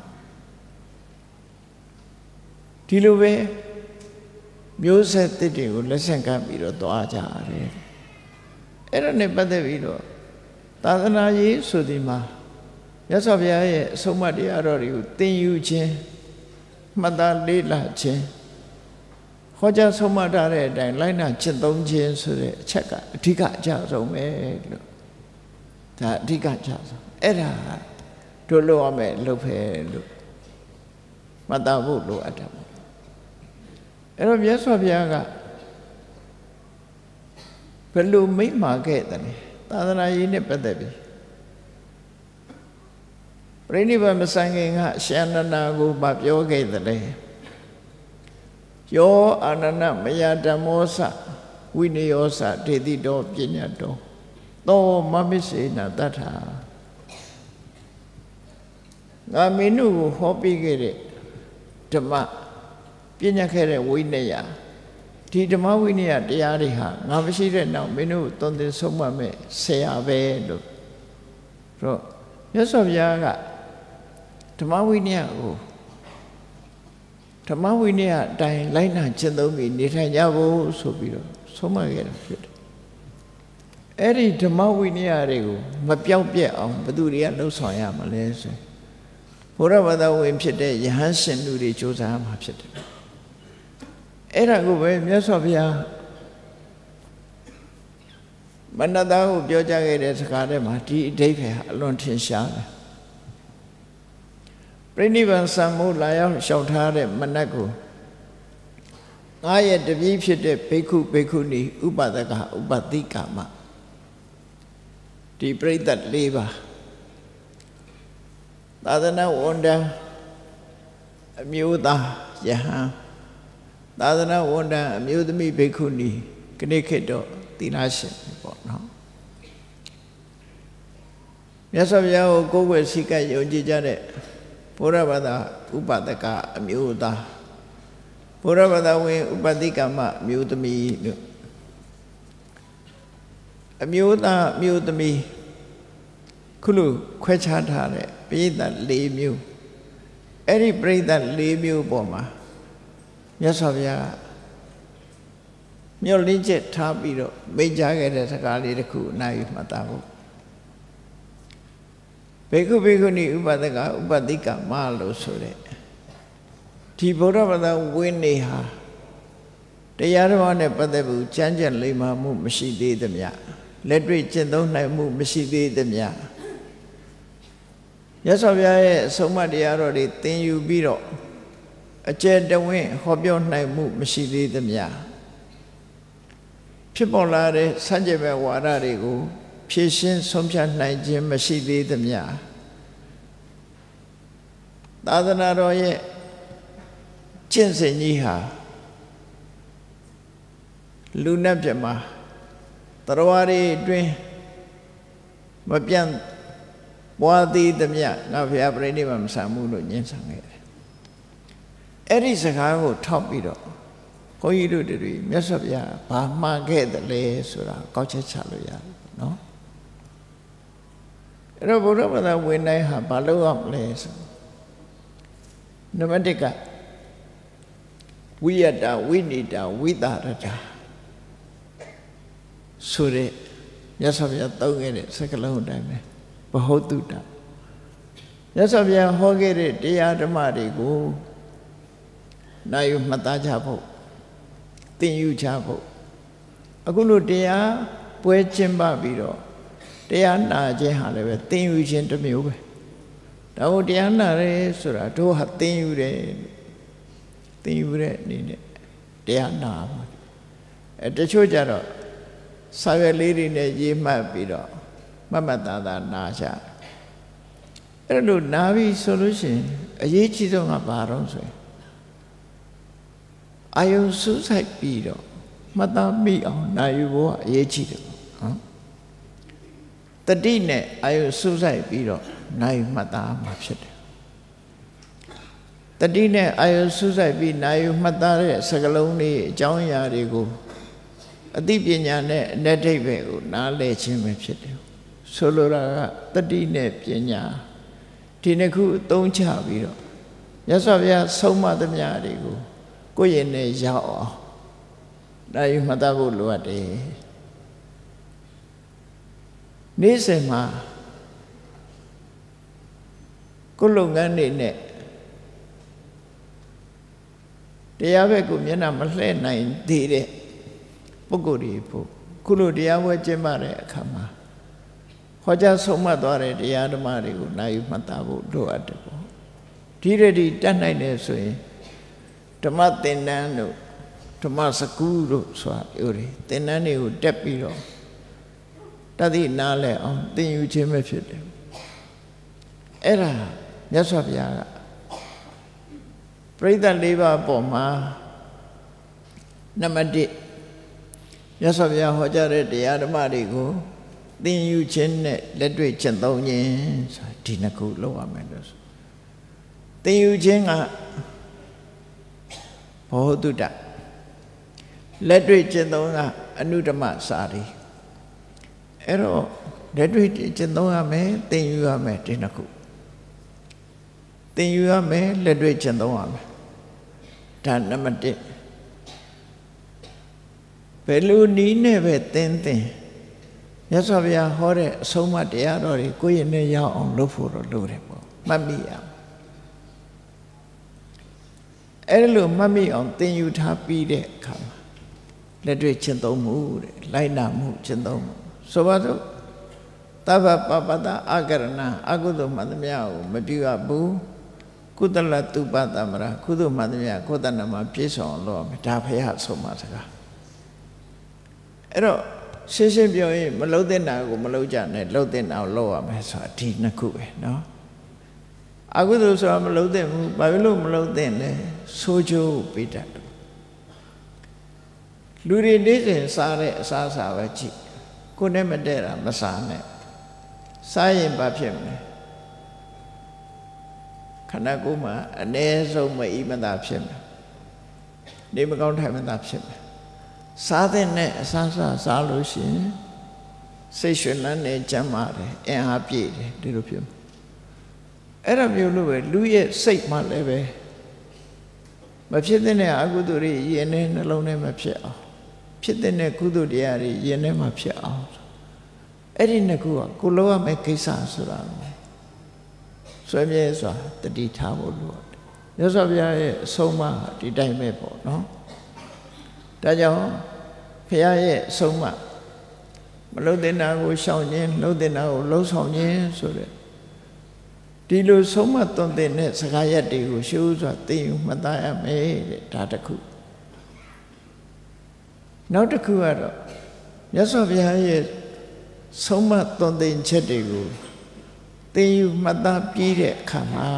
ဒီလိုပဲမျိုးဆက်သစ်တွေကိုလက်ဆင့်ကမ်းပြီးတော့သွားကြရတယ်အဲ့ဒါနဲ့ပတ်သက်ပြီးတော့သာသနာရေးဆိုဒီမှာမြတ်စွာဘုရားရဲ့အဆုံးအမတရားတော်တွေကိုသင်ယူခြင်းမှတ်သားလေ့လာခြင်းဟောကြားဆုံးမထားတဲ့အတိုင်းလိုက်နာကျင့်သုံးခြင်းဆိုတဲ့အချက်ကအဓိကအကျဆုံးပဲလို့ဒါအဓိကအကျဆုံးအဲ့ဒါတို့လုပ်ရမယ်လုပ်ဖယ်လို့မှတ်သားဖို့လိုအပ်တယ်ပေါ့အဲ့တော့မြတ်စွာဘုရားကဘယ်လိုမိန့်မှာခဲ့တယ်သာသနာရေးနဲ့ပတ်သက်ပြီးပြိဋိဘံမဆိုင်ခင်ကရှင်အနန္ဒာကိုဗပြောခဲ့တယ်လေယောအာနန္ဒမယဓမ္မောစဝိနယောစဒေတိတောပညာတောသောမမစ္စေနတထာငါမင်းတို့ကိုဟောပေးခဲ့တဲ့ဓမ္မပညာခဲ့တဲ့ဝိနယဒီဓမ္မဝိနယတရားတွေဟာငါမရှိတဲ့နောက်မင်းတို့သွန်သင်ဆုံးမမဲ့ဆရာပဲလို့တော့မြတ်စွာဘုရားကဓမ္မဝိနယကိုဓမ္မဝိနယအတိုင်းလိုက်နာကျင့်သုံးပြီးနေထိုင်ကြဖို့ဆိုပြီးတော့ဆုံးမခဲ့တာဖြစ်တယ်အဲ့ဒီဓမ္မဝိနယတွေကိုမပြောင်းပြက်အောင်ဘယ်သူတွေကလှုပ်ဆောင်ရမလဲဆိုဘုရားဘာသာဝင်ဖြစ်တဲ့ယဟန်ရှင်လူတွေကြိုးစားမှာဖြစ်တယ်အဲ့ဒါကိုပဲမြတ်စွာဘုရားမနတကိုပြောကြားခဲ့တဲ့စကားထဲမှာဒီအဓိပ္ပာယ်ဟာအလွန်ထင်ရှားတယ်ပြိဋိဘံစံမိုးလာရောက်လျှောက်ထားတဲ့မနတ်ကိုငါရဲ့တပည့်ဖြစ်တဲ့ဘိက္ခုဘိက္ခုနီဥပဒကဥပတိကာမဒီပြိဿတ်၄ပါးသာသနာဝန်ထမ်းအမျိုးသားယဟန်သာသနာဝန်ထမ်းအမျိုးသမီးဘိက္ခုနီခဏခေတ်တော့သီလရှင်ပေါ့နော်မြတ်စွာဘုရားကိုကိုယ်ွယ်စိတ်ကယုံကြည်ကြတဲ့ဘုရားဘာသာဥပဒကအမျိုးသားဘုရားဘာသာဝင်ဥပတိကမအမျိုးသမီးလို့အမျိုးသားအမျိုးသမီးခုလိုခွဲခြားထားတဲ့ပရိသတ်၄မျိုးအဲ့ဒီပရိသတ်၄မျိုးပေါ်မှာမြတ်စွာဘုရားမျောလင်းချက်ထားပြီးတော့မိတ်ကြားခဲ့တဲ့စကားလေးတစ်ခုနာယူမှတ်သားဖို့ဘေကုဘေကုဏီဥပဒကဥပတိကမလို့ဆိုတဲ့ဒီဗုဒ္ဓဘာသာဝိနည်းဟာတရားတော်နဲ့ပတ်သက်ဘူးကြမ်းကြက်လိမ္မာမှုမရှိသေးသမျှလက်တွေ့ကျင့်သုံးနိုင်မှုမရှိသေးသမျှရသော်ဘုရားရဲ့အဆုံးအမတရားတော်တွေသင်ယူပြီးတော့အကျယ်တဝင့်ဟောပြောနိုင်မှုမရှိသေးသမျှဖြစ်ပေါ်လာတဲ့စัจ java ဝါဒတွေကိုဖြည့်ရှင်းဆုံးဖြတ်နိုင်ခြင်းမရှိသေးသမျှသာသနာတော်ရဲ့ကျင့်စဉ်ကြီးဟာလူနဲ့ပြမှာတရားတွေအတွင်းမပြန့်ပွားသေးသမျှငါဘုရားပြိဋိဘံမဆံမှုလို့ညှင်းဆန်ခဲ့တယ်အဲ့ဒီစကားကိုထောက်ပြီးတော့ဘုန်းကြီးတို့တွေမြတ်စွာဘုရားဘာမှန်ခဲ့တယ်လဲဆိုတာကောက်ချက်ချလို့ရတယ်နော်အဲ့တော့ဘုရားဘာသာဝင်တိုင်းဟာဘာလုပ်ရမလဲဆိုနံပါတ်1ကဝိယတဝိနိတဝိသရတဆိုတဲ့မြတ်စွာဘုရားသုံးခဲ့တဲ့စကားလုံးအတိုင်းပဲဘဟုတုတမြတ်စွာဘုရားဟောခဲ့တဲ့တရားဓမ္မတွေကိုနာယူမှတ်သားကြဖို့သင်ယူကြဖို့အခုလိုတရားပွဲကျင်းပပြီးတော့တရားနာခြင်းဟာလည်းပဲသင်ယူခြင်းတစ်မျိုးပဲဒါမို့တရားနာရဲဆိုတာတို့ဟာသင်ယူတယ်သင်ယူတဲ့အနေနဲ့တရားနာမှာတချို့ကြတော့စာရွက်လေးတွေနဲ့ရေးမှတ်ပြီးတော့မတ်သားသားနာကြအဲ့လိုနာပြီဆိုလို့ရှိရင်အရေးကြီးဆုံးကဘာတော့ဆိုရင်အာယုစူးစိုက်ပြီးတော့မှတ်သားမိအောင်နာယူဖို့အရေးကြီးတယ်နော်တတိနဲ့အာယုစူးစိုက်ပြီးတော့နာယူမှတ်သားမှာဖြစ်တယ်တတိနဲ့အာယုစူးစိုက်ပြီးနာယူမှတ်သားတဲ့စကားလုံးတွေအကြောင်းအရာတွေကိုအသိပညာနဲ့အနက်ထိပ်ပဲကိုနားလည်ခြင်းပဲဖြစ်တယ်ဆိုလိုတာကတတိနဲ့ပညာဒီနှစ်ခုအသုံးချပြီးတော့မြတ်စွာဘုရားဆုံးမသမျှတွေကိုကိုယ့်ရင်နဲ့ရောက်အောင်ဒါယူမှတ်သားဖို့လိုအပ်တယ်နေ့စဉ်မှာကိုယ်လုပ်ငန်းတွေနဲ့တရားဘက်ကိုမျက်နှာမလှည့်နိုင်သေးတဲ့ပုဂ္ဂိုလ်တွေဖို့ခုလိုတရားပွဲကျင်းပတဲ့အခါမှာဟောကြားဆုံးမသွားတဲ့တရားဓမ္မတွေကိုနာယူမှတ်သားဖို့လိုအပ်တယ်ပေါ့ဒီရည်တတ်နိုင်တယ်ဆိုရင်ဓမ္မသင်တန်းတို့ဓမ္မစကူးတို့ဆိုတာပြောတယ်သင်တန်းတွေကိုတက်ပြီးတော့တတိနားလဲအောင်သင်ယူခြင်းပဲဖြစ်တယ်အဲ့ဒါမြတ်စွာဘုရားကပရိသတ်၄ပါးပေါ်မှာနံပါတ်1မြတ်စွာဘုရားဟောကြားတဲ့တရားဓမ္မတွေကိုသင်ယူခြင်းနဲ့လက်တွေ့ကျင့်သုံးခြင်းဆိုဒီနှစ်ခုလုပ်ရမယ်လို့ဆိုသင်ယူခြင်းကဘောဓုတလက်တွေ့ကျင့်သုံးကအနုဓမ္မစာရီအဲ့တော့လက်တွေ့ကျင့်သုံးရမယ်သင်ယူရမယ်ဒီနှစ်ခုသင်ယူရမယ်လက်တွေ့ကျင့်သုံးရမယ်ဒါနံပါတ်1ဘယ်လိုနည်းနဲ့ပဲသင်မြတ်စွာဘုရားဟောတဲ့အဆုံးအမတရားတော်တွေကိုယ့်ရဲ့နဲ့ရောက်အောင်လုပ်ဖို့တော့လိုတယ်ပေါ့မှတ်မိအောင်အဲ့လိုမှတ်မိအောင်သင်ယူထားပြီးတဲ့အခါမှာလက်တွေ့ကျင့်သုံးမှုတဲ့လိုက်နာမှုကျင့်သုံးမှုဆိုပါစို့သဗ္ဗပပတ္တအကရဏအကုသိုလ်မှန်သမျှကိုမပြုရဘူးကုသလတုပတမရာကုသိုလ်မှန်သမျှကိုယ်တဏ္ဍမှာပြည့်စုံအောင်လုပ်ရမယ်ဒါဘုရားအဆုံးအမစကားအဲ့တော့ရှင်းရှင်းပြောရင်မလှုပ်တဲ့နာကိုမလှုပ်ကြနဲ့လှုပ်တဲ့နာကိုလှုပ်ရမယ်ဆိုတာဒီနှစ်ခုပဲနော်အကုသိုလ်ဆိုတာမလှုပ်တဲ့ဘူးဘာဖြစ်လို့မလှုပ်တဲ့လဲဆိုးကျိုးပေးတတ်တယ်လူတွေနေ့စဉ်စားတဲ့အစားအစာပဲကြည့်ကိုယ်နဲ့မတည့်တာမစားနဲ့စားရင်ဘာဖြစ်မလဲခန္ဓာကိုယ်မှာအ ਨੇ ဆုံးမအိမသာဖြစ်မယ်နေမကောင်းထိုင်မသာဖြစ်မယ်စားတဲ့နဲ့အစားစားလို့ရှိရင်စိတ်ရွှင်လန်းနေကြမ်းပါတယ်အင်အားပြည့်တယ်ဒီလိုဖြစ်မှာအဲ့ဒါမျိုးလို့ပဲလူရဲ့စိတ်မှလည်းပဲမဖြစ်တဲ့အကုသိုလ်တွေရင်နဲ့နှလုံးထဲမှာဖြစ်အောင်ဖြစ်တဲ့ကုသိုလ်တရားတွေယင်ထဲမှာဖြစ်အောင်အဲ့ဒီနှစ်ခုကကိုလိုရမယ့်ကိစ္စဆိုတာဆွေးမြဲစွာတတိထားဖို့လိုတယ်မြတ်စွာဘုရားရဲ့အဆုံးအမဒီတိုင်းပဲပေါ့နော်ဒါကြောင့်ဘုရားရဲ့အဆုံးအမမလုပ်တဲ့နာကိုရှောင်ခြင်းလုပ်တဲ့နာကိုလှုံ့ဆော်ခြင်းဆိုတဲ့ဒီလိုဆုံးမသွန်သင်တဲ့စကားရပ်တွေကိုရှုစွာသိယူမှတ်သားရမယ်တဲ့ဒါတစ်ခုနောက်တစ်ခုကတော့မြတ်စွာဘုရားရဲ့ဆုံးမသွန်သင်ချက်တွေကိုသိယူမှတ်သားပြီးတဲ့အခါမှာ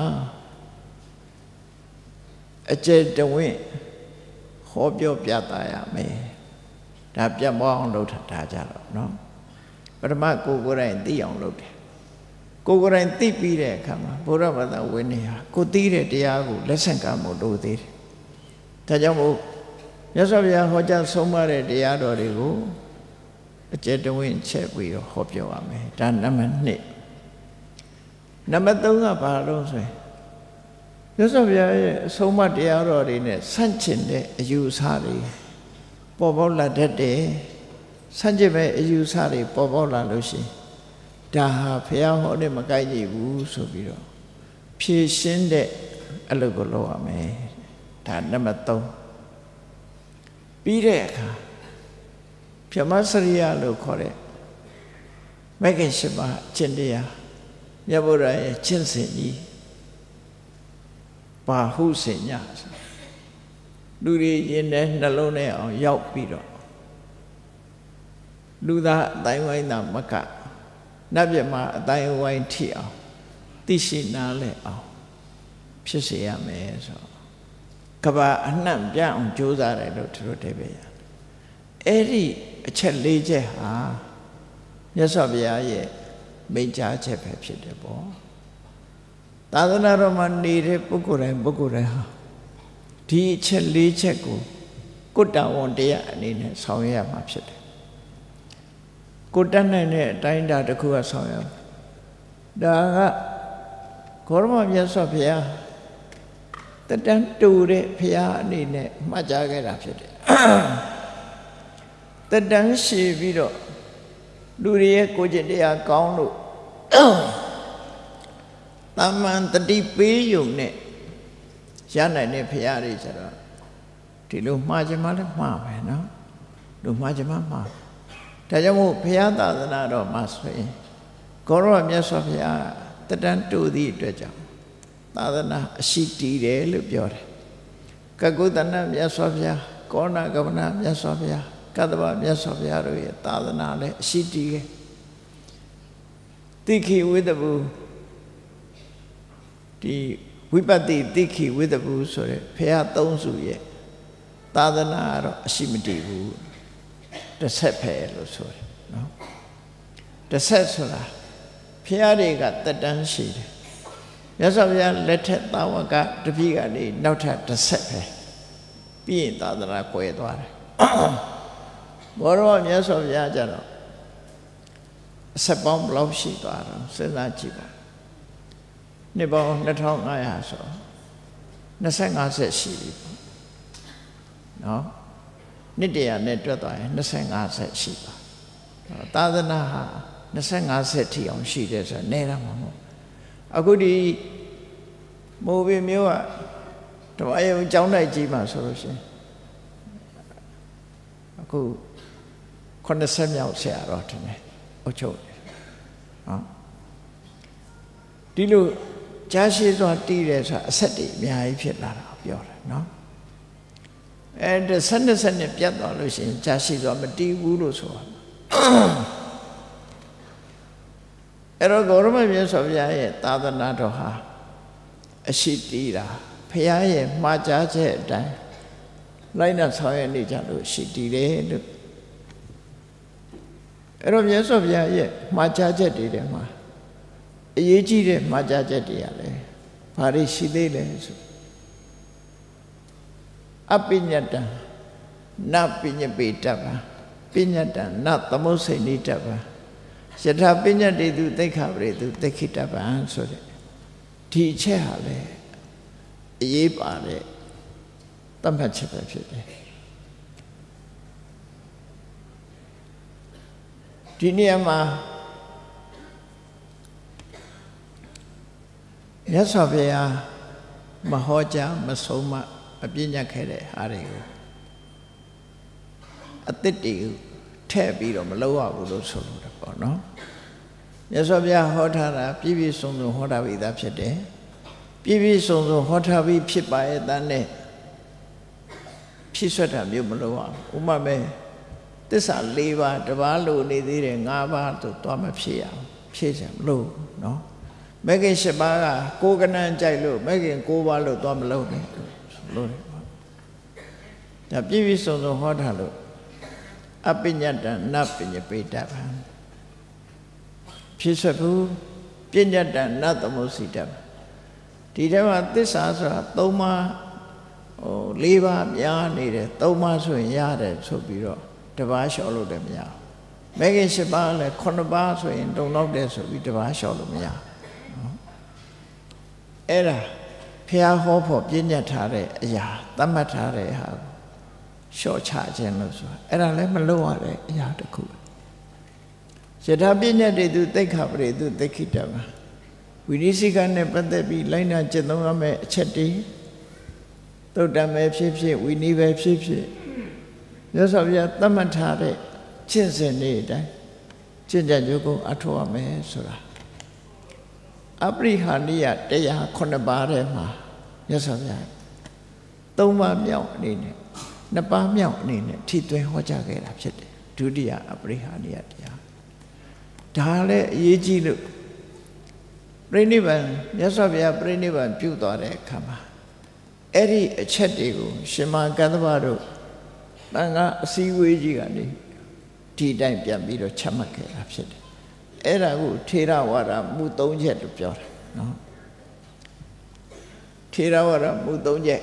အကျယ်တဝင့်ဟောပြောပြသရမယ်ဒါပြတ်ပေါအောင်လုပ်တာကြတော့နော်ပထမကိုယ်တိုင်သိအောင်လုပ်တယ်ကိုယ်တိုင်သိပြီးတဲ့အခါမှာဘုရားဘာသာဝင်နေဟာကိုသိတဲ့တရားကိုလက်ဆင့်ကမ်းဖို့လိုသေးတယ်ဒါကြောင့်မို့မြတ်စွာဘုရားဟောကြားဆုံးမတဲ့တရားတော်တွေကိုအကျယ်တဝင့်ချက်ပြီးတော့ဟောပြောရမယ်ဒါနံပါတ်1နံပါတ်3ကဘာလို့ဆိုရင်မြတ်စွာဘုရားရဲ့အဆုံးအမတရားတော်တွေနဲ့ဆန့်ကျင်တဲ့အယူအဆတွေပေါ်ပေါက်လာတတ်တယ်ဆန့်ကျင်မဲ့အယူအဆတွေပေါ်ပေါက်လာလို့ရှိရင်ဒါဟာဘုရားဟောတဲ့မကိုက်ကြဘူးဆိုပြီးတော့ဖြေရှင်းတဲ့အလုပ်ကိုလုပ်ရမယ်ဒါနံပါတ်3ပြီးတဲ့အခါဗြဟ္မစရိယလို့ခေါ်တဲ့မဂ္ဂင်၈ပါးကျင့်တရားမြတ်ဗုဒ္ဓရဲ့ကျင့်စဉ်ကြီးဘာဟုစင်ညလူတွေရင်ထဲနှလုံးထဲအောင်ရောက်ပြီးတော့လူသားအတိုင်းဝိုင်းသာမကနတ်မြတ်မှာအတိုင်းဝိုင်းထိအောင်သိရှိနားလည်အောင်ဖြစ်စေရမယ်ဆိုကဘာအနှံ့ပြအောင်ကြိုးစားတယ်လို့သူတို့တပည့်ရအဲ့ဒီအချက်၄ချက်ဟာမြတ်စွာဘုရားရဲ့မိန့်ကြားချက်ပဲဖြစ်တယ်ပေါ့သာသနာတော်မှာနေတဲ့ပုဂ္ဂိုလ်တိုင်းဟာဒီအချက်၄ချက်ကိုကုတ္တဝံတရားအနေနဲ့ဆောင်ရွက်ရမှာဖြစ်တယ်ကိုတတ်နိုင်တဲ့အတိုင်းအတာတစ်ခုကဆောင်ရွက်ဒါကဂေါရမမြတ်စွာဘုရားတတန်တူတဲ့ဘုရားအနေနဲ့မှတ်ကြားခဲ့တာဖြစ်တယ်တတန်ရှည်ပြီးတော့လူတွေရဲ့ကိုယ်ကျင့်တရားကောင်းလို့တမန်တတိပေးယုံနဲ့ရနိုင်တဲ့ဘုရားတွေဆိုတော့ဒီလိုမှားချင်မှလည်းမှားပဲနော်လူမှားချင်မှမှားဒါကြောင့်မို့ဘုရားသာသနာတော်မှာဆိုရင်ဂေါရမမြတ်စွာဘုရားတတန်တူသည့်အတွက်ကြောင့်သာသနာအရှိတည်တယ်လို့ပြောတယ်ကကုသနမြတ်စွာဘုရားကောဏကဗနာမြတ်စွာဘုရားကတ္တဗမြတ်စွာဘုရားတို့ရဲ့သာသနာလည်းအရှိတည်တယ်တိခိဝိတ္တဘူဒီဝိပဿိတိခိဝိတ္တဘူဆိုတဲ့ဘုရားသုံးစုရဲ့သာသနာတော့အရှိမတည်ဘူးတစ်ဆက်ပဲလို့ဆိုတယ်နော်တစ်ဆက်ဆိုတာဘုရားတွေကတက်တန်းရှိတယ်မြတ်စွာဘုရားလက်ထက်သာဝကတပည့်ကနေနောက်ထပ်တစ်ဆက်ပဲပြီးရင်သာသနာကွယ်သွားတယ်ဘောရောမြတ်စွာဘုရားကျတော့အဆက်ပေါင်းဘယ်လောက်ရှိသွားတော့စဉ်းစားကြည့်ပါနှစ်ပေါင်း2500ဆို25ဆက်ရှိပြီပေါ့နော်နှစ်တရာနဲ့တွက်သွားရင်25ဆက်ရှိပါသာသနာဟာ25ဆက်ထိအောင်ရှိတယ်ဆိုတော့နဲတာမဟုတ်အခုဒီမိုးပင်မျိုးကဓမ္မယုံကျောင်းတိုက်ကြီးမှာဆိုလို့ရှိရင်အခု80မြောက်ဆရာတော်တင်တယ်အုတ်ချုပ်တယ်နော်ဒီလိုကြားရှိစွာတည်တယ်ဆိုတာအဆက်တွေအများကြီးဖြစ်လာတာပြောတယ်နော်အဲဆက်နဲ့ပြတ်သွားလို့ရှိရင်ကြားရှိစွာမတည်ဘူးလို့ဆိုတာအဲ့တော့ဂေါရမမြတ်စွာဘုရားရဲ့သာသနာတော်ဟာအရှိတည်တာဘုရားရဲ့မှားကြားချက်အတိုင်းလိုက်နာဆောင်ရွက်နေကြလို့ရှိတည်တယ်လို့အဲ့တော့မြတ်စွာဘုရားရဲ့မှားကြားချက်တွေထဲမှာအရေးကြီးတဲ့မှားကြားချက်တွေရတယ်ဘာတွေရှိသေးလဲဆိုအပိညတံနပိညပေတ္တဗံပိညတံနသမုစိဏိတ္တဗံယထာပိညတေတုသိက္ခာပရိတုသိက္ခိတဗံဆိုတဲ့ဒီအချက်ဟာလေအရေးပါတဲ့သတ်မှတ်ချက်ပဲဖြစ်တယ်ဒီနေရာမှာမြတ်စွာဘုရားမဟောကြားမဆုံးမအပြည့်ညတ်ခဲ့တဲ့ဟာတွေကိုအသစ်တွေထည့်ပြီးတော့မလုပ်ရဘူးလို့ဆိုလို့ပေါ့နော်မြတ်စွာဘုရားဟောထားတာပြည့်ပြည့်စုံစုံဟောထားပြီးသားဖြစ်တယ်ပြည့်ပြည့်စုံစုံဟောထားပြီးဖြစ်ပါရဲ့တန်းနဲ့ဖြည့်ဆွတ်တာမျိုးမလုပ်ရဘူးဥပမာသစ္စာ၄ပါးတစ်ပါးလို့နေသေးတယ်၅ပါးသို့သွားမဖြစ်ရအောင်ဖြည့်ချင်မလို့နော်မဂ္ဂင်၈ပါးကကိုယ်ကနန်းကြိုက်လို့မဂ္ဂင်၉ပါးလို့သွားမလို့နဲ့လို့ဒါပြည့်ပြည့်စုံစုံဟောထားလို့အပညတ္တနပညပေတ္တဗံဖြစ်ဆွဘူးပညတ္တနသမုစိတ္တဒီထဲမှာသစ္စာဆိုတာ၃ပါး၄ပါးများနေတယ်၃ပါးဆိုရင်ရတယ်ဆိုပြီးတော့တပါးလျှော့လို့လည်းမရဘူးမဂ္ဂင်၈ပါးလည်း9ပါးဆိုရင်တုံတော့တယ်ဆိုပြီးတပါးလျှော့လို့မရဘူးအဲ့ဒါဘုရားဟောဖို့ပြညတ်ထားတဲ့အရာသတ်မှတ်ထားတဲ့ဟာလျှော့ချခြင်းလို့ဆိုတာအဲ့ဒါလည်းမလုပ်ရတဲ့အရာတစ်ခုယထာပြညတ်တွေသူသိက္ခာပရိသူသိက္ခိတမှာဝိနည်းစိကနဲ့ပတ်သက်ပြီးလိုက်နာကျင့်သုံးရမယ့်အချက်တွေသုတ်တံပဲဖြစ်ဖြစ်ဝိနည်းပဲဖြစ်ဖြစ်မြတ်စွာဘုရားသတ်မှတ်ထားတဲ့ကျင့်စဉ်တွေအတိုင်းကျင့်ကြံကြိုးကိုအထောက်ရမယ်ဆိုတာအပရိဟာနိယတရား9ပါးထဲမှာမြတ်စွာဘုရား3ပါးမြောက်အနေနဲ့2ပါးမြောက်အနေနဲ့ထိသွင်းဟောကြားခဲ့တာဖြစ်တယ်ဒုတိယအပရိဟာနိယတရားဒါလည်းအရေးကြီးလို့ပြိဋိဘံမြတ်စွာဘုရားပြိဋိဘံပြုသွားတဲ့အခါမှာအဲ့ဒီအချက်တွေကိုရှင်မကတ္တဗတို့တန်ခါအစည်းအဝေးကြီးကနေဒီတိုင်းပြန်ပြီးတော့ချမှတ်ခဲ့တာဖြစ်တယ်အဲ့ဒါကိုထေရဝါဒမူ3ချက်လို့ပြောတာနော်ထေရဝါဒမူ3ချက်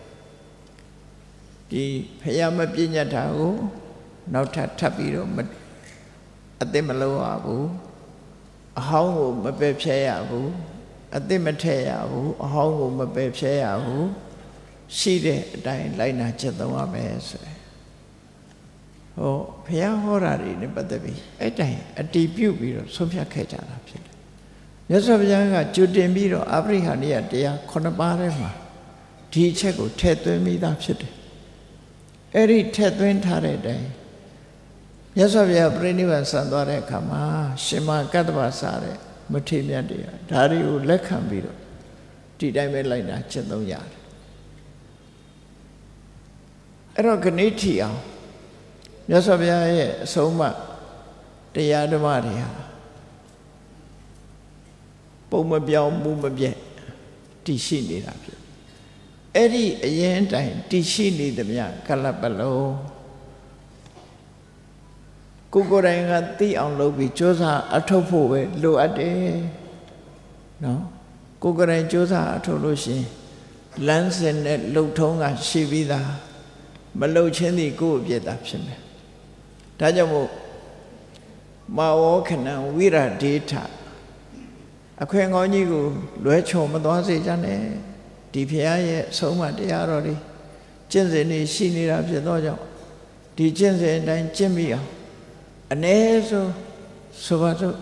ဒီဖယားမပြညတ်တာကိုနောက်ထပ်ပြီးတော့အသိမလို့ရဘူးအဟောင်းကိုမပယ်ဖြဲရဘူးအသိမထည့်ရဘူးအဟောင်းကိုမပယ်ဖြဲရဘူးရှိတဲ့အတိုင်းလိုက်နာကျင့်သုံးရမယ်ဆိုရင်ဟောဘုရားဟောတာတွေနဲ့ပတ်သက်ပြီးအဲ့တိုင်းအတည်ပြုပြီးတော့ဆုံးဖြတ်ခဲ့ကြတာဖြစ်တယ်မြတ်စွာဘုရားကကြွတင်ပြီးတော့အပရိဟာနိယတရား9ပါးထဲမှာဒီအချက်ကိုထည့်သွင်းမိသားဖြစ်တယ်အဲ့ဒီထည့်သွင်းထားတဲ့အတိုင်းမြတ်စွာဘုရားပြိဋိဘံဆံသွားတဲ့အခါမှာရှင်မကတ္တဗစားတဲ့မထေရမြတ်တွေကဒါတွေကိုလက်ခံပြီးတော့ဒီတိုင်းပဲလိုက်တာကျင့်သုံးရတယ်အဲ့တော့ခဏိထီအောင်မြတ်စွာဘုရားရဲ့အဆုံးအမတရားဓမ္မတွေဟာပုံမပြောင်းမှုမပြတ်တည်ရှိနေတာဖြစ်အဲ့ဒီအရင်တိုင်တည်ရှိနေသမျှကလပ်ပလုံးကိုယ်တိုင်ကသိအောင်လုပ်ပြီးကြိုးစားအထောက်ဖို့ပဲလိုအပ်တယ်နော်ကိုယ်တိုင်ကြိုးစားအထောက်လို့ရှိရင်လမ်းစဉ်နဲ့လှုပ်ထုံးကရှိပြီးသားမလှုပ်ချင်းသည်ကိုယ်အပြစ်သာဖြစ်မယ်ဒါကြောင့်မို့မာဝောခဏံဝိရဒေထအခွင့်ကောင်းကြီးကိုလွဲချော်မသွားစေကြနဲ့ဒီဘုရားရဲ့အဆုံးအမတရားတော်တွေကျင့်စဉ်တွေရှိနေတာဖြစ်သောကြောင့်ဒီကျင့်စဉ်အတိုင်းကျင့်မိအောင်အ ਨੇ ဆိုပါစို့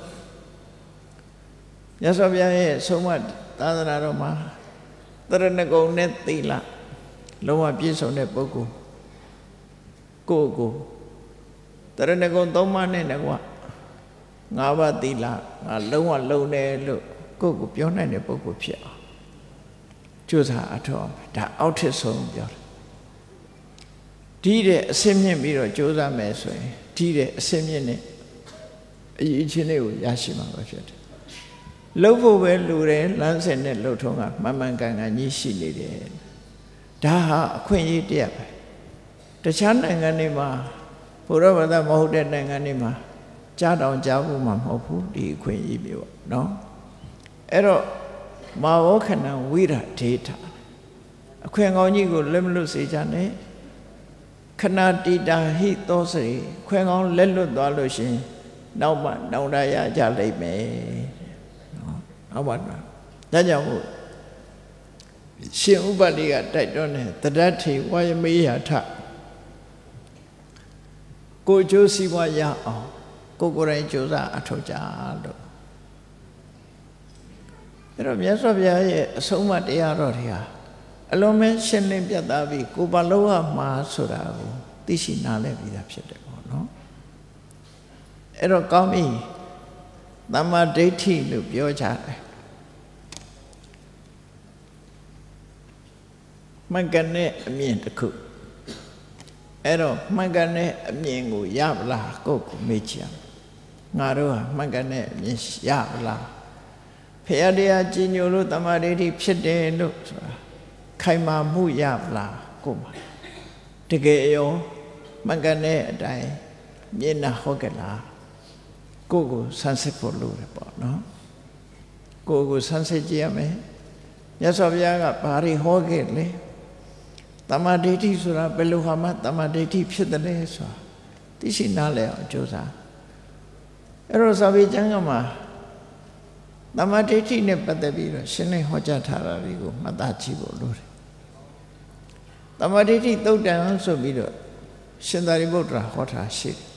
မြတ်စွာဘုရားရဲ့အဆုံးအမသာသနာတော်မှာတရဏဂုံနဲ့သီလလုံးဝပြည့်စုံတဲ့ပုဂ္ဂိုလ်ကိုတရဏဂုံ3ပါးနဲ့ကွာ5ပါးသီလငါလုံးဝလုံတယ်လို့ကိုပြောနိုင်တဲ့ပုဂ္ဂိုလ်ဖြစ်အောင်ကြိုးစားအထောက်ဒါအောက်ထစ်ဆုံးပြောတယ်ဒီတဲ့အစင်းမြင့်ပြီးတော့ကြိုးစားမယ်ဆိုရင်ဒီတဲ့အစင်းမြင့်နဲ့အရေးချင်းလေးကိုရရှိမှာပဲဖြစ်တယ်လှုပ်ဖို့ပဲလူတယ်လမ်းစဉ်နဲ့လှုပ်ထုံးကမှန်မှန်ကန်ကန်ကြီးရှိနေတယ်ဒါဟာအခွင့်အရေးတရက်ပဲတခြားနိုင်ငံတွေမှာဘုရားဘာသာမဟုတ်တဲ့နိုင်ငံတွေမှာကြားတောင်ကြားဖို့မှမဟုတ်ဘူးဒီအခွင့်အရေးမျိုးပေါ့နော်အဲ့တော့မာဝောခဏံဝိရဒေထအခွင့်ကောင်းကြီးကိုလက်မလွတ်စေကြနဲ့ခဏတိတာဟိသောစရိခွင့်ကောင်းလက်လွတ်သွားလို့ရှင်နောက်မှနောင်တရကြလိမ့်မယ်နော်ဟုတ်ပါတော့ဒါကြောင့်မို့ရှင်ဥပတိကတိုက်တွန်းတယ်တဒ္ဓထေဝါယမေယထကိုကျိုးစီးပွားရအောင်ကိုကိုယ်တိုင်ကြိုးစားအထောက်ကြလို့အဲ့တော့မြတ်စွာဘုရားရဲ့အဆုံးအမတရားတော်တွေဟာအလုံးမဲရှင်းလင်းပြတ်သားပြီးကိုယ်ဘာလို့ရမှာဆိုတာကိုသိရှိနားလည်ပြီးသားဖြစ်တယ်ပေါ့နော်အဲ့တော့ကောင်းပြီသမ္မာဒိဋ္ဌိလို့ပြောကြတယ်မှန်ကန်တဲ့အမြင်တစ်ခုအဲ့တော့မှန်ကန်တဲ့အမြင်ကိုရပါလားကိုယ့်ကိုမေးချင်ငါတို့ဟာမှန်ကန်တဲ့အမြင်ရပါလားဖရာတရားကြည်ညိုလို့သမ္မာဒိဋ္ဌိဖြစ်တယ်လို့ဆိုတာခိုင်မာမှုရပါလားကိုယ်မှာတကယ်ရောမှန်ကန်တဲ့အတိုင်းမြင်တာဟုတ်ကဲ့လားကိုယ့်ကိုဆန်းစစ်ဖို့လိုတယ်ပေါ့နော်ကိုယ့်ကိုဆန်းစစ်ကြည့်ရမယ်မြတ်စွာဘုရားကဘာတွေဟောခဲ့လဲသမ္မာဒိဋ္ဌိဆိုတာဘယ်လိုဟာမှသမ္မာဒိဋ္ဌိဖြစ်တယ်လဲဆိုတာသိရှိနားလည်အောင်ကြိုးစားအဲ့တော့စာပေကျမ်းကမှာသမ္မာဒိဋ္ဌိနဲ့ပတ်သက်ပြီးတော့ရှင်းလင်းဟောကြားထားတာတွေကိုမှတ်သားကြည့်ဖို့လိုတယ်သမ္မာဒိဋ္ဌိသုတ်တံဆိုပြီးတော့ရှင်သာရိပုတ္တရာဟောထားရှိတယ်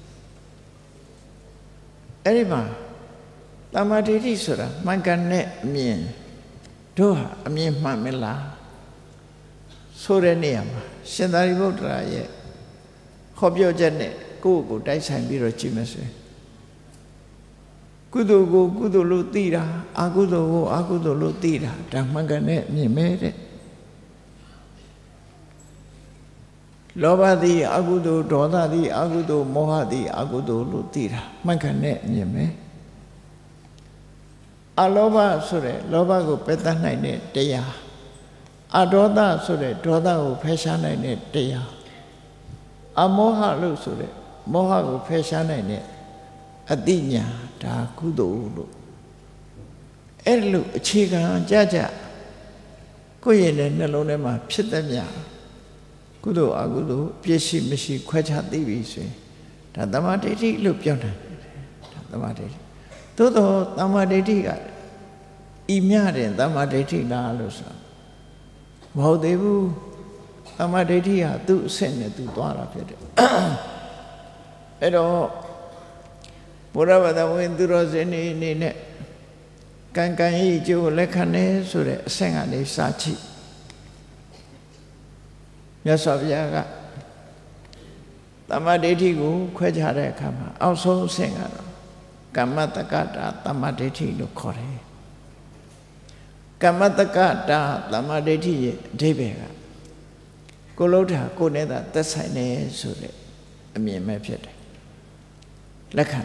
အဲ့ဒီမှာသမ္မာဒိဋ္ဌိဆိုတာမှန်ကန်တဲ့အမြင်တို့ဟာအမြင်မှန်မလားဆိုတဲ့နေရာမှာရှင်သာရိပုတ္တရာရဲ့ဟောပြောချက်နဲ့ကိုယ့်ကိုယ်တိုက်ဆိုင်ပြီးတော့ကြည့်မယ်ဆိုရင်ကုသိုလ်ကိုကုသိုလ်လို့သိတာအကုသိုလ်ကိုအကုသိုလ်လို့သိတာဒါမှန်ကန်တဲ့အမြင်ပဲတဲ့လောဘသည်အကုသိုလ်ဒေါသသည်အကုသိုလ်မောဟသည်အကုသိုလ်လို့သိတာမှန်ကန်တဲ့အမြင်ပဲအလောဘဆိုတဲ့လောဘကိုပယ်တတ်နိုင်တဲ့တရားအဒေါသဆိုတဲ့ဒေါသကိုဖယ်ရှားနိုင်တဲ့တရားအမောဟလို့ဆိုတဲ့မောဟကိုဖယ်ရှားနိုင်တဲ့အတိညာဒါကုသိုလ်လို့အဲ့လိုအခြေခံကြကြကိုယ့်ရဲ့နှလုံးထဲမှာဖြစ်တဲ့မြတ်ကုသိုလ်အကုသိုလ်ပြည့်ရှိမရှိခွဲခြားသိပြီဆိုရင်ဒါသမ္မာဒိဋ္ဌိလို့ပြောနိုင်တယ်ဒါသမ္မာဒိဋ္ဌိသို့တော့သမ္မာဒိဋ္ဌိကဤမြတဲ့သမ္မာဒိဋ္ဌိလားလို့ဆိုမဟုတ်သေးဘူးသမ္မာဒိဋ္ဌိဟာသူ့အဆင့်နဲ့သူသွားတာဖြစ်တယ်အဲ့တော့ဘုရားဘာသာဝင်သူတော်စင်နေနဲ့ကံကံဤကျိုးလက်ခံနေဆိုတဲ့အဆင့်ကနေစကြည့်မြတ်စွာဘုရားကသမ္မာဒိဋ္ဌိကိုခွဲခြားတဲ့အခါမှာအောက်ဆုံးအဆင့်ကတော့ကမ္မတက္ကတာသမ္မာဒိဋ္ဌိလို့ခေါ်တယ်ကမ္မတက္ကတာသမ္မာဒိဋ္ဌိရဲ့အဓိပ္ပာယ်ကကိုယ်လုံးတာကိုယ်နဲ့သာသက်ဆိုင်နေဆိုတဲ့အမြင်ပဲဖြစ်တယ်လက်ခံ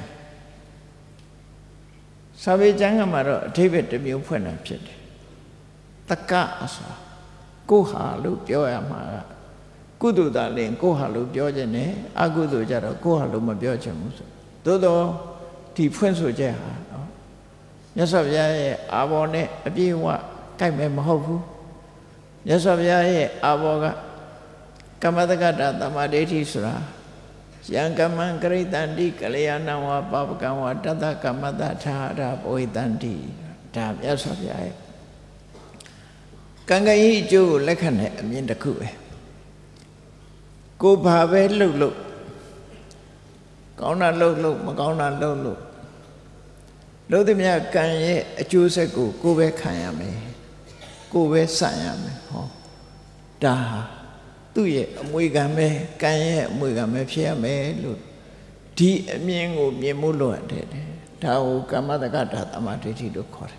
စာပေကျမ်းကမှာတော့အဓိပ္ပာယ်တစ်မျိုးဖွင့်တာဖြစ်တယ်တက္ကဆိုတာကိုဟာလို့ပြောရမှာကကုသိုလ်သာလင်ကိုဟာလို့ပြောခြင်းနဲ့အကုသိုလ်ကြတော့ကိုဟာလို့မပြောချင်ဘူးဆိုသို့တော့ဒီဖွင့်ဆိုချက်ဟာနော်မြတ်စွာဘုရားရဲ့အာဘော်နဲ့အပြည့်အဝကိုက်မယ်မဟုတ်ဘူးမြတ်စွာဘုရားရဲ့အာဘော်ကကမ္မတက္ကတာသမ္မာဒိဋ္ဌိဆိုတာယံကမ္မံကရိတန္တိကလျာဏံဝါပပကံဝါတတ္တကမ္မတထာရပဝိတန္တိဒါမြတ်စွာဘုရားရဲ့ကံကံဤအကျိုးကိုလက်ခံတဲ့အမြင်တစ်ခုပဲကိုဘာပဲလှုပ်လို့ကောင်းတာလှုပ်လို့မကောင်းတာလှုပ်လို့လို့သည်မြတ်ကံရဲ့အကျိုးဆက်ကိုကိုပဲခံရမယ်ကိုပဲဆန့်ရမယ်ဟောဒါဟာသူ့ရဲ့အမွေခံပဲကံရဲ့အမွေခံပဲဖြစ်ရမယ်လို့ဒီအမြင်ကိုမြင်မှုလို့ရတယ်ဒါကိုကမ္မတက္ကတာသမ္မာဒိဋ္ဌိလို့ခေါ်တယ်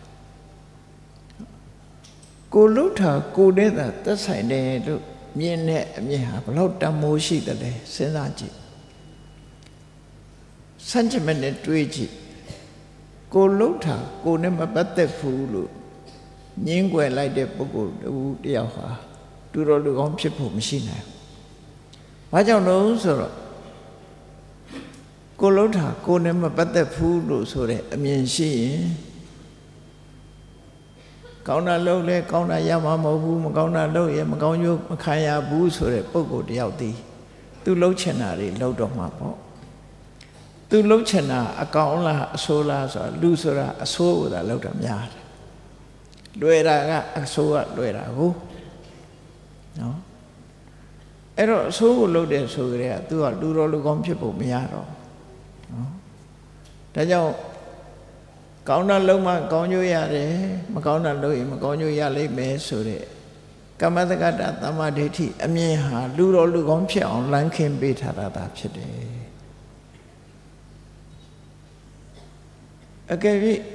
ကိုလှုပ်တာကိုနဲ့သာသက်ဆိုင်တယ်လို့မြင်တဲ့အမြင်ဟာဘလို့တန်မိုးရှိတယ်လဲစဉ်းစားကြည့်စัจ jin နဲ့တွေးကြည့်ကိုလှုပ်တာကိုနဲ့မပတ်သက်ဘူးလို့ငင်းွယ်လိုက်တဲ့ပုဂ္ဂိုလ်တယောက်ဟာတူတော်လူကောင်းဖြစ်ဖို့မရှိနိုင်ဘူး။ဘာကြောင့်လို့ဆိုတော့ကိုလှုပ်တာကိုနဲ့မပတ်သက်ဘူးလို့ဆိုတဲ့အမြင်ရှိရင်ကောင်းတာလုပ်လဲကောင်းတာရမှာမဟုတ်ဘူးမကောင်းတာလုပ်ရင်မကောင်းကျိုးမခံရဘူးဆိုတဲ့ပုဂ္ဂိုလ်တယောက်တည်းသူလှုပ်ချင်တာတွေလှုပ်တော့မှာပေါ့သူလှုပ်ချင်တာအကောင်လားအဆိုးလားဆိုတာလူဆိုတာအဆိုးကိုသာလှုပ်တာများတယ်လွယ်တာကအဆိုးကလွယ်တာကိုနော်အဲ့တော့အဆိုးကိုလှုပ်တယ်ဆိုကြတဲ့ကသူကလူတော်လူကောင်းဖြစ်ဖို့မရတော့နော်ဒါကြောင့်ကောင်းတာလုံးမှကောင်းကျိုးရတယ်မကောင်းတာလုပ်ရင်မကောင်းကျိုးရလိမ့်မယ်ဆိုတဲ့ကမ္မတက္ကတာသမ္မာဒိဋ္ဌိအမြင်ဟာလူတော်လူကောင်းဖြစ်အောင်လမ်းခင်းပေးထားတာဖြစ်တယ်အကယ်၍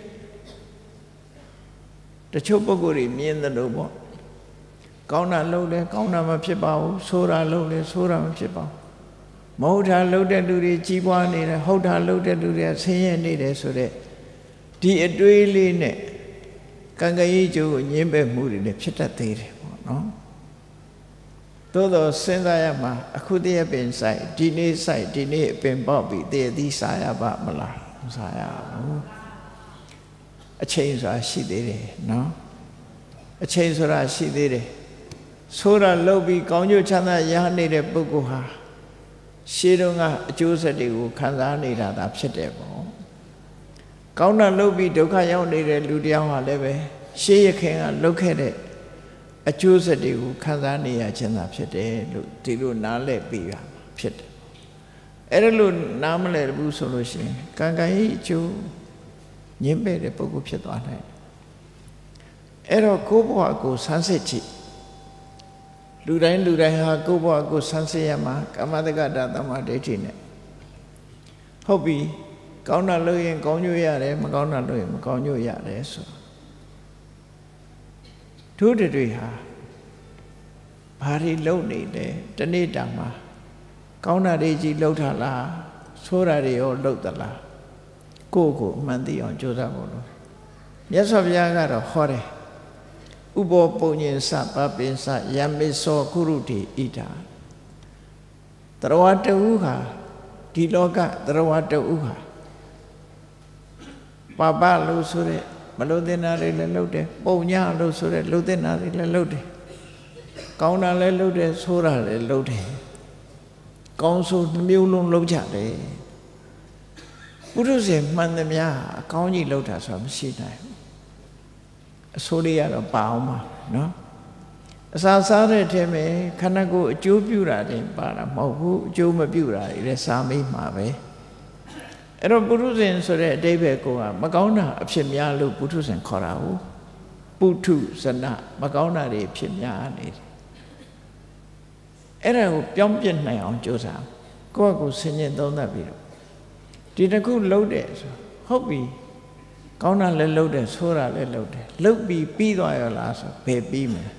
တချို့ပုဂ္ဂိုလ်တွေမြင်တယ်လို့ပေါ့ကောင်းတာလုပ်လဲကောင်းတာမဖြစ်ပါဘူးဆိုးတာလုပ်လဲဆိုးတာမဖြစ်ပါဘူးမဟုတ်တာလုပ်တဲ့လူတွေကြီးပွားနေတယ်ဟုတ်တာလုပ်တဲ့လူတွေဆင်းရဲနေတယ်ဆိုတဲ့ဒီအတွေးလေးနဲ့ကံကံကြီးကျိုးကိုညှင်းပယ်မှုတွေလည်းဖြစ်တတ်သေးတယ်ပေါ့နော်သို့တော့စဉ်းစားရမှာအခုတည်းပင်ဆိုင်ဒီနေ့ဆိုင်ဒီနေ့အပင်ပေါက်ပြီးတည်းသီးစားရပါမလားမစားရဘူးအချိန်ဆိုတာရှိသေးတယ်နော်အချိန်ဆိုတာရှိသေးတယ်ဆိုးတာလုပ်ပြီးကောင်းကျိုးချမ်းသာရနေတဲ့ပုဂ္ဂိုလ်ဟာရှေးတုန်းကအကျိုးဆက်တွေကိုခံစားနေတာသာဖြစ်တယ်ပေါ့ကောင်းတာလုပ်ပြီးဒုက္ခရောက်နေတဲ့လူတယောက်ဟာလည်းပဲရှေးရခင်ကလုပ်ခဲ့တဲ့အကျိုးဆက်တွေကိုခံစားနေရခြင်းသာဖြစ်တယ်လို့ဒီလိုနားလည်ပြီးရဖြစ်တယ်အဲ့ဒါလို့နားမလည်ဘူးဆိုလို့ရှိရင်ကံကံရဲ့အကျိုးညှင်းပယ်တဲ့ပုဂ္ဂိုလ်ဖြစ်သွားနိုင်အဲ့တော့ကိုယ့်ဘဝကိုဆန်းစစ်ကြည့်လူတိုင်းဟာကိုယ့်ဘဝကိုဆန်းစစ်ရမှာကမ္မတက္ကတာသမ္မာဒိဋ္ဌိနဲ့ဟုတ်ပြီကောင်းတာလုပ်ရင်ကောင်းကျိုးရတယ်မကောင်းတာလုပ်ရင်မကောင်းကျိုးရတယ်ဆိုတို့တွေဟာဘာတွေလုပ်နေလဲတနေ့တာမှာကောင်းတာတွေကြီးလုပ်ထားလားဆိုးတာတွေရောလုပ်သလားကိုယ့်ကိုအမှန်သိအောင်ကြိုးစားဖို့လို့မြတ်စွာဘုရားကတော့ဟောတယ်ဥပောပုံညင်စပပိစယမေသောကုရုတိဣဒာတရဝတ္တူဟာဒီလောကတရဝတ္တူဟာပါပလို့ဆိုတဲ့မလို့တင်တာတွေလည်းလုပ်တယ်ပုံညလို့ဆိုတဲ့လို့တင်တာတွေလည်းလုပ်တယ်ကောင်းတာလည်းလုပ်တယ်ဆိုးတာလည်းလုပ်တယ်ကောင်းဆိုးနှမျိုးလုံးလုပ်ကြတယ်ပုရုဇဉ်မှန်သမျှအကောင်းကြီးလုပ်တာဆိုတာမရှိနိုင်ဘူးအဆိုးလေးကတော့ပါအောင်ပါနော်အစာစားတဲ့အထက်မှာခန္ဓာကိုယ်အကျိုးပြုတာတင်ပါတာမဟုတ်ဘူးအကျိုးမပြုတာတွေလည်းစားမိမှာပဲအဲ့တော့ပုထုဇဉ်ဆိုတဲ့အတိပ္ပယ်ကိုကမကောင်းတာအဖြစ်များလို့ပုထုဇဉ်ခေါ်တာဟုတ်ပုထုဇနမကောင်းတာတွေဖြစ်များနေတယ်အဲ့ဒါကိုပြောင်းပြစ်နိုင်အောင်ကြိုးစားကိုယ့်အကိုဆင်ញင်သုံးသပ်ပြီးတော့ဒီတစ်ခုလှုပ်တယ်ဆိုဟုတ်ပြီကောင်းတာလည်းလှုပ်တယ်ဆိုးတာလည်းလှုပ်တယ်လှုပ်ပြီးပြီးသွားရလားဆိုဘယ်ပြီးမလဲ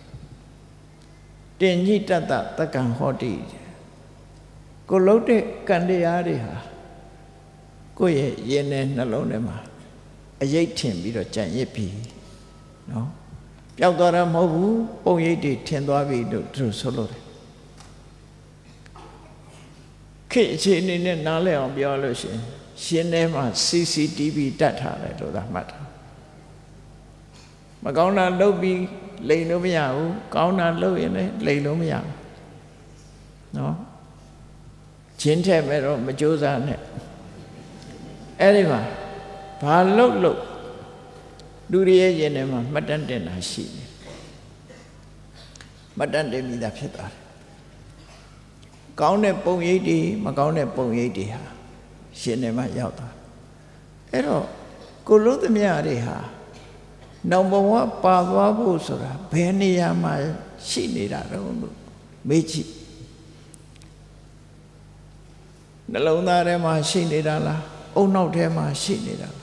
တင်ညိတတတက္ကံဟောတိကိုလှုပ်တဲ့ကံတရားတွေဟာကိုယ့်ရဲ့ရင်ထဲနှလုံးထဲမှာအယိတ်ထင်ပြီးတော့ကြံ့ရစ်ပြီးနော်ပျောက်သွားတာမဟုတ်ဘူးပုံရိပ်တွေထင်သွားပြီလို့သူဆိုလို့တယ်ခေတ်အခြေအနေနဲ့နားလည်အောင်ပြောလို့ရှိရင်ရှင်ထဲမှာ CCTV တတ်ထားတယ်လို့သာမှတ်တာမကောင်းတာလုပ်ပြီးလိန်လို့မရဘူးကောင်းတာလုပ်ရင်လည်းလိန်လို့မရဘူးနော်ချင်းထက်မဲ့တော့မကြိုးစားနဲ့အဲ့ဒီမှာဘာလုပ်လူတွေရဲ့ရင်ထဲမှာမှတ်တမ်းတင်တာရှိတယ်မှတ်တမ်းတင်မိတာဖြစ်သွားတယ်ကောင်းတဲ့ပုံရိပ်တွေမကောင်းတဲ့ပုံရိပ်တွေဟာရှင်ထဲမှာရောက်သွားအဲ့တော့ကိုလုံးသမျှတွေဟာနောက်ဘဝပါသွားဖို့ဆိုတာဘယ်နေရာမှာရှိနေတာတော့လို့မေးကြည့်နှလုံးသားထဲမှာရှိနေတာလားအုံနောက်ထဲမှာရှိနေတာလား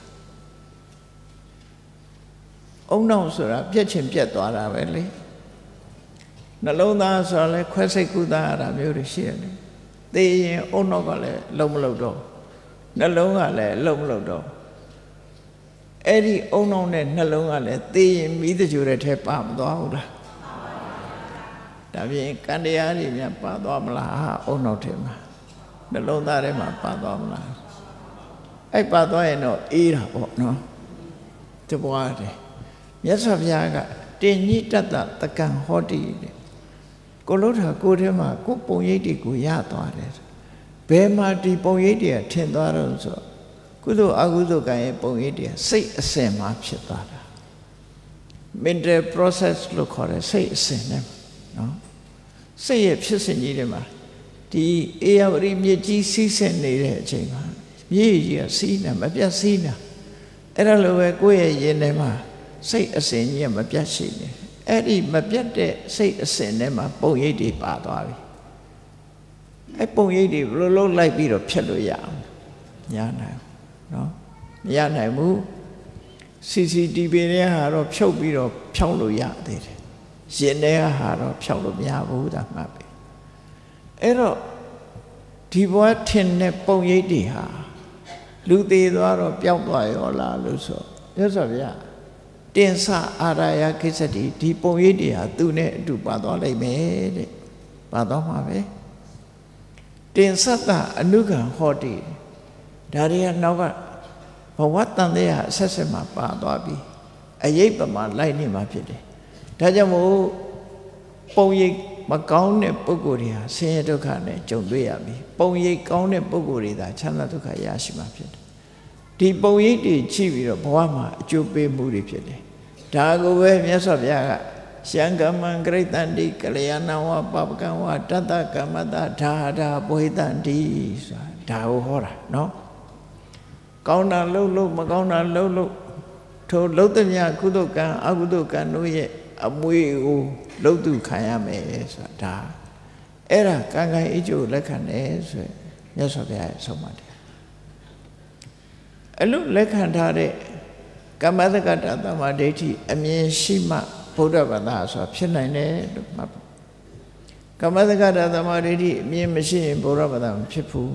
အုံနောက်ဆိုတာပြက်ချင်ပြက်သွားတာပဲလေနှလုံးသားဆိုတာလဲခွဲစိတ်ကုသရတာမျိုးတွေရှိရတယ်သိရင်အုံနောက်ကလည်းလုံးမလုံးတော့နှလုံးကလည်းလုံးမလုံးတော့အဲ့ဒီအုံနောက်နဲ့နှလုံးကလည်းသိရင်မိတကြိုတဲ့ထဲပါမသွားဘူးလားဒါပြင်ကံတရားတွေများပါသွားမလားအုံနောက်ထဲမှာနှလုံးသားထဲမှာပါသွားမလားအဲ့ပါသွားရင်တော့အေးတာပေါ့နော်တပွားတယ်မြတ်စွာဘုရားကတင်ညိတတတက္ကံဟောတိတဲ့ကိုလို့တာကိုထဲမှာကိုပုံရိပ်တွေကိုရသွားတယ်ဘယ်မှာဒီပုံရိပ်တွေကထင်သွားတော့ဆိုကုသိုလ်အကုသိုလ်ကံရဲ့ပုံရိပ်တွေစိတ်အစဉ်မှာဖြစ်သွားတာ mental process လို့ခေါ်တယ်စိတ်အစဉ်နဲ့နော်စိတ်ရဲ့ဖြစ်စဉ်ကြီးတွေမှာဒီအေယဝတိမြစ်ကြီးစီးဆင်းနေတဲ့အချိန်မှာမြေကြီးကစီးနေမပြတ်စီးနေအဲ့ဒါလိုပဲကိုယ့်ရဲ့ရင်ထဲမှာစိတ်အစဉ်ကြီးကမပြတ်ရှိနေအဲ့ဒီမပြတ်တဲ့စိတ်အစဉ်ထဲမှာပုံရိပ်တွေပါသွားပြီအဲ့ပုံရိပ်တွေဘယ်လိုလုပ်လိုက်ပြီးတော့ဖြတ်လို့ရအောင်ညာနိုင်နော်မရနိုင်ဘူး CCTV နဲ့ဟာတော့ဖြုတ်ပြီးတော့ဖြောင်းလို့ရသေးတယ်ရင်ထဲဟာတော့ဖြောင်းလို့မရဘူးဒါမှတ်ပြီအဲ့တော့ဒီဘဝထင်တဲ့ပုံရိပ်တွေဟာလူသေးသွားတော့ပျောက်သွားရောလားလို့ဆိုရသော်ဗျာတင်္ဆအာရယကိစ္စတိဒီပုံရိပ်တွေဟာသူနဲ့အတူပါသွားလိမ့်မယ်တဲ့ပါသွားမှာပဲတင်္ဆတအနုခံဟောတိဒါတွေကနောက်ကဘဝတန်တဲ့ဟာဆက်ဆက်မှာပါသွားပြီအယိတ်ပမာလိုက်နေမှာဖြစ်တယ်ဒါကြောင့်မို့ပုံရိပ်မကောင်းတဲ့ပုဂ္ဂိုလ်တွေဟာဆင်းရဲဒုက္ခနဲ့ကြုံတွေ့ရပြီပုံရိပ်ကောင်းတဲ့ပုဂ္ဂိုလ်တွေသာချမ်းသာဒုက္ခရရှိမှာဖြစ်တယ်ဒီပုံရိပ်တွေကြည့်ပြီးတော့ဘဝမှာအကျိုးပေးမှုတွေဖြစ်တယ်ဒါကိုပဲမြတ်စွာဘုရားကရှံကမံဂရိတန္တိကလျာဏဝပပကံဝတတ္တကမ္မတဒါဒါဘဝိတန္တိဆိုတာဒါကိုဟောတာနော်ကောင်းတာလှုပ်လို့မကောင်းတာလှုပ်လို့ထိုလှုပ်တဲ့မြတ်ကုသိုလ်ကံအကုသိုလ်ကံတို့ရဲ့အမွေကိုလှုပ်သူခံရမယ်ဆိုတာဒါအဲ့ဒါကံကံအကျိုးလက်ခံတယ်ဆိုရင်မြတ်စွာဘုရားရဲ့ဆုံးမတယ်အဲ့လိုလက်ခံထားတဲ့ကမ္မတက္ကတသမ္မာဒိဋ္ဌိအမြင်ရှိမှဗုဒ္ဓဘာသာဆိုတာဖြစ်နိုင်တယ်လို့မှတ်ပါကမ္မတက္ကတသမ္မာဒိဋ္ဌိအမြင်မရှိရင်ဗုဒ္ဓဘာသာမဖြစ်ဘူး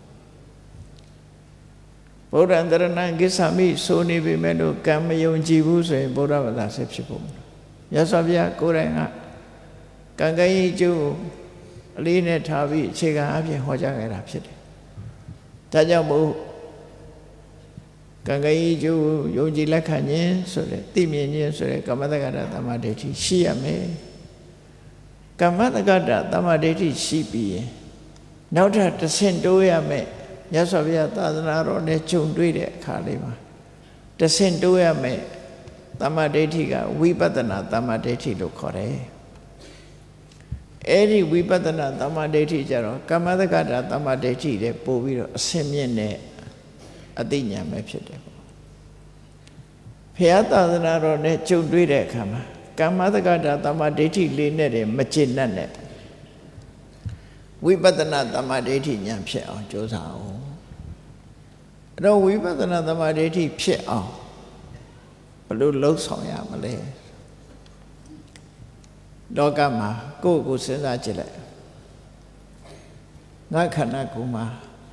ဗုဒ္ဓံတရဏံကိစ္ဆာမိဆိုနေပေမဲ့လို့ကံမယုံကြည်ဘူးဆိုရင်ဗုဒ္ဓဘာသာဆက်ဖြစ်ဖို့မြတ်စွာဘုရားကိုယ်တိုင်ကကံကံဤကျိုးအလေးနဲ့ထားပြီးအခြေခံအဖြစ်ဟောကြားခဲ့တာဖြစ်တယ်ဒါကြောင့်မို့ကံကံဤကျိုးယုံကြည်လက်ခံခြင်းဆိုတဲ့သိမြင်ခြင်းဆိုတဲ့ကမ္မတက္ကတသမ္မာဒိဋ္ဌိရှိရမယ်ကမ္မတက္ကတသမ္မာဒိဋ္ဌိရှိပြီးရင်နောက်ထပ်တစ်ဆင့်တိုးရမယ်မြတ်စွာဘုရားသာသနာတော်နဲ့ကြုံတွေ့တဲ့အခါလေးမှာတစ်ဆင့်တိုးရမယ်သမ္မာဒိဋ္ဌိကဝိပဿနာသမ္မာဒိဋ္ဌိလို့ခေါ်တယ်အဲ့ဒီဝိပဿနာသမ္မာဒိဋ္ဌိကြတော့ကမ္မတက္ကတသမ္မာဒိဋ္ဌိတဲ့ပို့ပြီးတော့အစင်မြင့်တဲ့အသိဉာဏ်ပဲဖြစ်တယ်ပေါ့ဘုရားသာသနာတော်နဲ့ကြုံတွေ့တဲ့အခါမှာကမ္မတက္ကတသမ္မာဒိဋ္ဌိလေးနဲ့တည်းမကျင့်တတ်နဲ့ဝိပဿနာသမ္မာဒိဋ္ဌိဉာဏ်ဖြစ်အောင်ကြိုးစားအောင်အဲ့တော့ဝိပဿနာသမ္မာဒိဋ္ဌိဖြစ်အောင်ဘယ်လိုလှုပ်ဆောင်ရမလဲလောကမှာကိုယ့်ကိုစဉ်းစားကြည့်လိုက်ငါခန္ဓာကိုယ်မှာ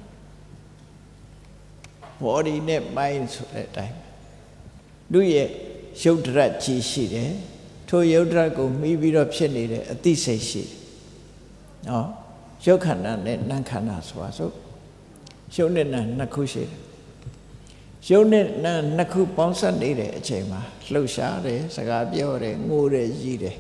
body နဲ့ mind ဆိုတဲ့အတိုင်းလူရဲ့ရုပ်တရက်ကြီးရှိတယ်ထိုရုပ်တရက်ကိုမှီပြီးတော့ဖြစ်နေတဲ့အသိစိတ်ရှိတယ်နော်ရုပ်ခန္ဓာနဲ့နာမ်ခန္ဓာဆိုတာဆိုရုပ်နဲ့နာမ်နှစ်ခုရှိတယ်ရုပ်နဲ့နာမ်နှစ်ခုပေါင်းစပ်နေတဲ့အချိန်မှာလှုပ်ရှားတယ်စကားပြောတယ်ငိုတယ်ရည်တယ်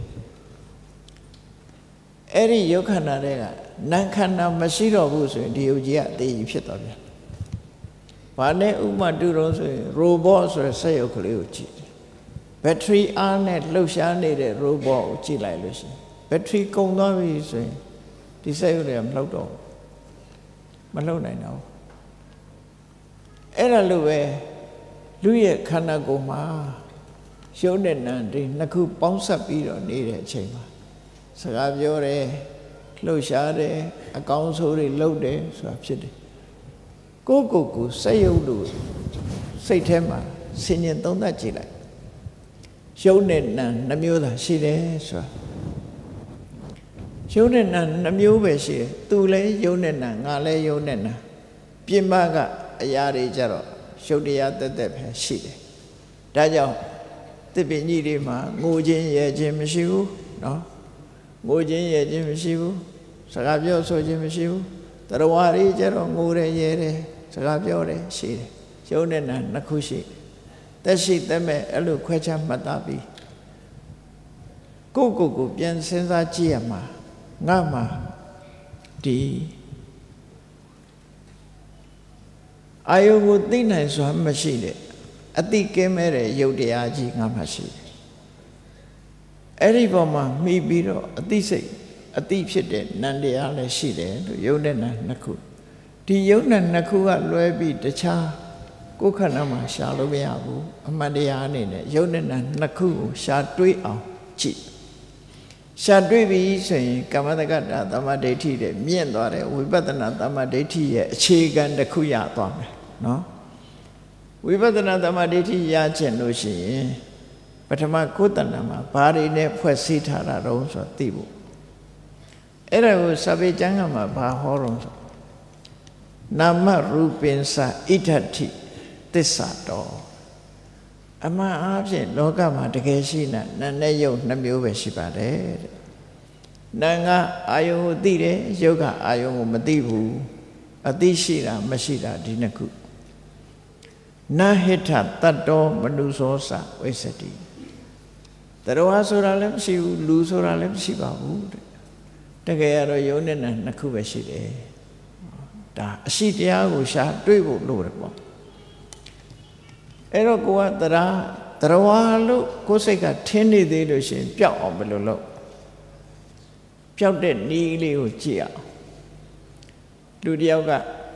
အဲ့ဒီရုပ်ခန္ဓာတွေကနာမ်ခန္ဓာမရှိတော့ဘူးဆိုရင်ဒီရုပ်ကြီးကအသေးကြီးဖြစ်သွားပြန်ဘာနဲ့ဥပမာတူတော့ဆိုရင် robot ဆိုတဲ့စက်ရုပ်ကလေးကိုကြည့်တယ်ဘက်ထရီအားနဲ့လှုပ်ရှားနေတဲ့ robot ကိုကြည့်လိုက်လို့ရှိရင်ဘက်ထရီကုန်သွားပြီဆိုရင်ဒီစက်ရုပ်တွေကမလှုပ်တော့မလှုပ်နိုင်တော့အဲ့ဒါလိုပဲလူရဲ့ခန္ဓာကိုယ်မှာရုပ်နဲ့နာမ်တွေနှစ်ခုပေါင်းစပ်ပြီးတော့နေတဲ့အချိန်မှာစကားပြောတယ်လှုပ်ရှားတယ်အကောင်းဆိုးတွေလှုပ်တယ်ဆိုတာဖြစ်တယ်ကိုယ့်ကိုယ်ကိုစက်ရုပ်လို့စိတ်ထဲမှာဆင်ញင်သုံးသပ်ကြည့်လိုက်ရုပ်နဲ့နာမ်နှမျိုးသာရှိတယ်ဆိုတာရုပ်နဲ့နာမ်နှမျိုးပဲရှိတယ်သူလည်းရုပ်နဲ့နာမ်ငါလည်းရုပ်နဲ့နာမ်ပြင်ပကအရာတွေကြတော့ရုပ်တရားတက်တက်ပဲရှိတယ်ဒါကြောင့်သစ်ပင်ကြီးတွေမှာငိုခြင်းရဲခြင်းမရှိဘူးနော်ငိုခြင်းရဲခြင်းမရှိဘူးစကားပြောဆိုခြင်းမရှိဘူးတရားဝါတွေကြတော့ငိုတယ်ရဲတယ်စကားပြောတယ်ရှိတယ်ရုပ်နဲ့နာမ်နှစ်ခုရှိသက်ရှိသက်မဲ့အဲ့လိုခွဲခြားမှတ်သားပြီးကိုယ့်ကိုယ်ကိုပြန်စဉ်းစားကြည့်ရမှာငါမှာဒီအာယုကိုသိနိုင်စွာမရှိတဲ့အတိကဲမဲ့တဲ့ရုပ်တရားကြီးငါမှရှိတယ်အဲ့ဒီပေါ်မှာမှီပြီးတော့အတိစိတ်အတိဖြစ်တဲ့နံတရားလည်းရှိတယ်လို့ရုပ်နဲ့နာမ်နှစ်ခုဒီယုံနဲ့နှစ်ခုကလွဲပြီးတခြားကိုယ်ခန္ဓာမှာရှာလို့မရဘူးအမှန်တရားအနေနဲ့ယုံနဲ့နှစ်ခုကိုရှာတွေးအောင်ကြည့်ရှာတွေးပြီးဆိုရင်ကမ္မတက္ကတာသမ္မာဒိဋ္ဌိတဲ့မြင့်သွားတယ်ဝိပဿနာသမ္မာဒိဋ္ဌိရဲ့အခြေခံတစ်ခုရသွားမယ်နော်ဝိပဿနာသမ္မာဒိဋ္ဌိရခြင်းလို့ရှိရင်ပထမကိုယ်တဏ္ဍာမှာဘာတွေနဲ့ဖွဲ့စည်းထားတာတော့ဆိုသိဖို့အဲ့ဒါကိုစာပေကျမ်းကမှာဘာဟောတော့ဆိုနာမရူပင်္စဣဋ္ဌိသစ္စာတော်အမှန်အားဖြင့်လောကမှာတကယ်ရှိနာနာနဲ့ယုတ်နှစ်မျိုးပဲရှိပါတယ်တဲ့နာကအာယုံကိုသိတယ်ယုတ်ကအာယုံကိုမသိဘူးအသိရှိတာမရှိတာဒီနှစ်ခုနာဟိထတတ္တောမနုသောစဝိသတိတရဝါဆိုတာလည်းမရှိဘူးလူဆိုတာလည်းမရှိပါဘူးတဲ့တကယ်ရတော့ယုံနဲ့နှစ်ခုပဲရှိတယ်ဒါအရှိတရားကိုရှာတွေ့ဖို့လိုတယ်ပေါ့အဲ့တော့ကိုကတရဝါလို့ကိုယ်စိတ်ကထင်းနေသေးလို့ရှိရင်ပျောက်အောင်ဘယ်လိုလုပ်ပျောက်တဲ့နည်းလေးကိုကြည့်အောင်လူတယောက်က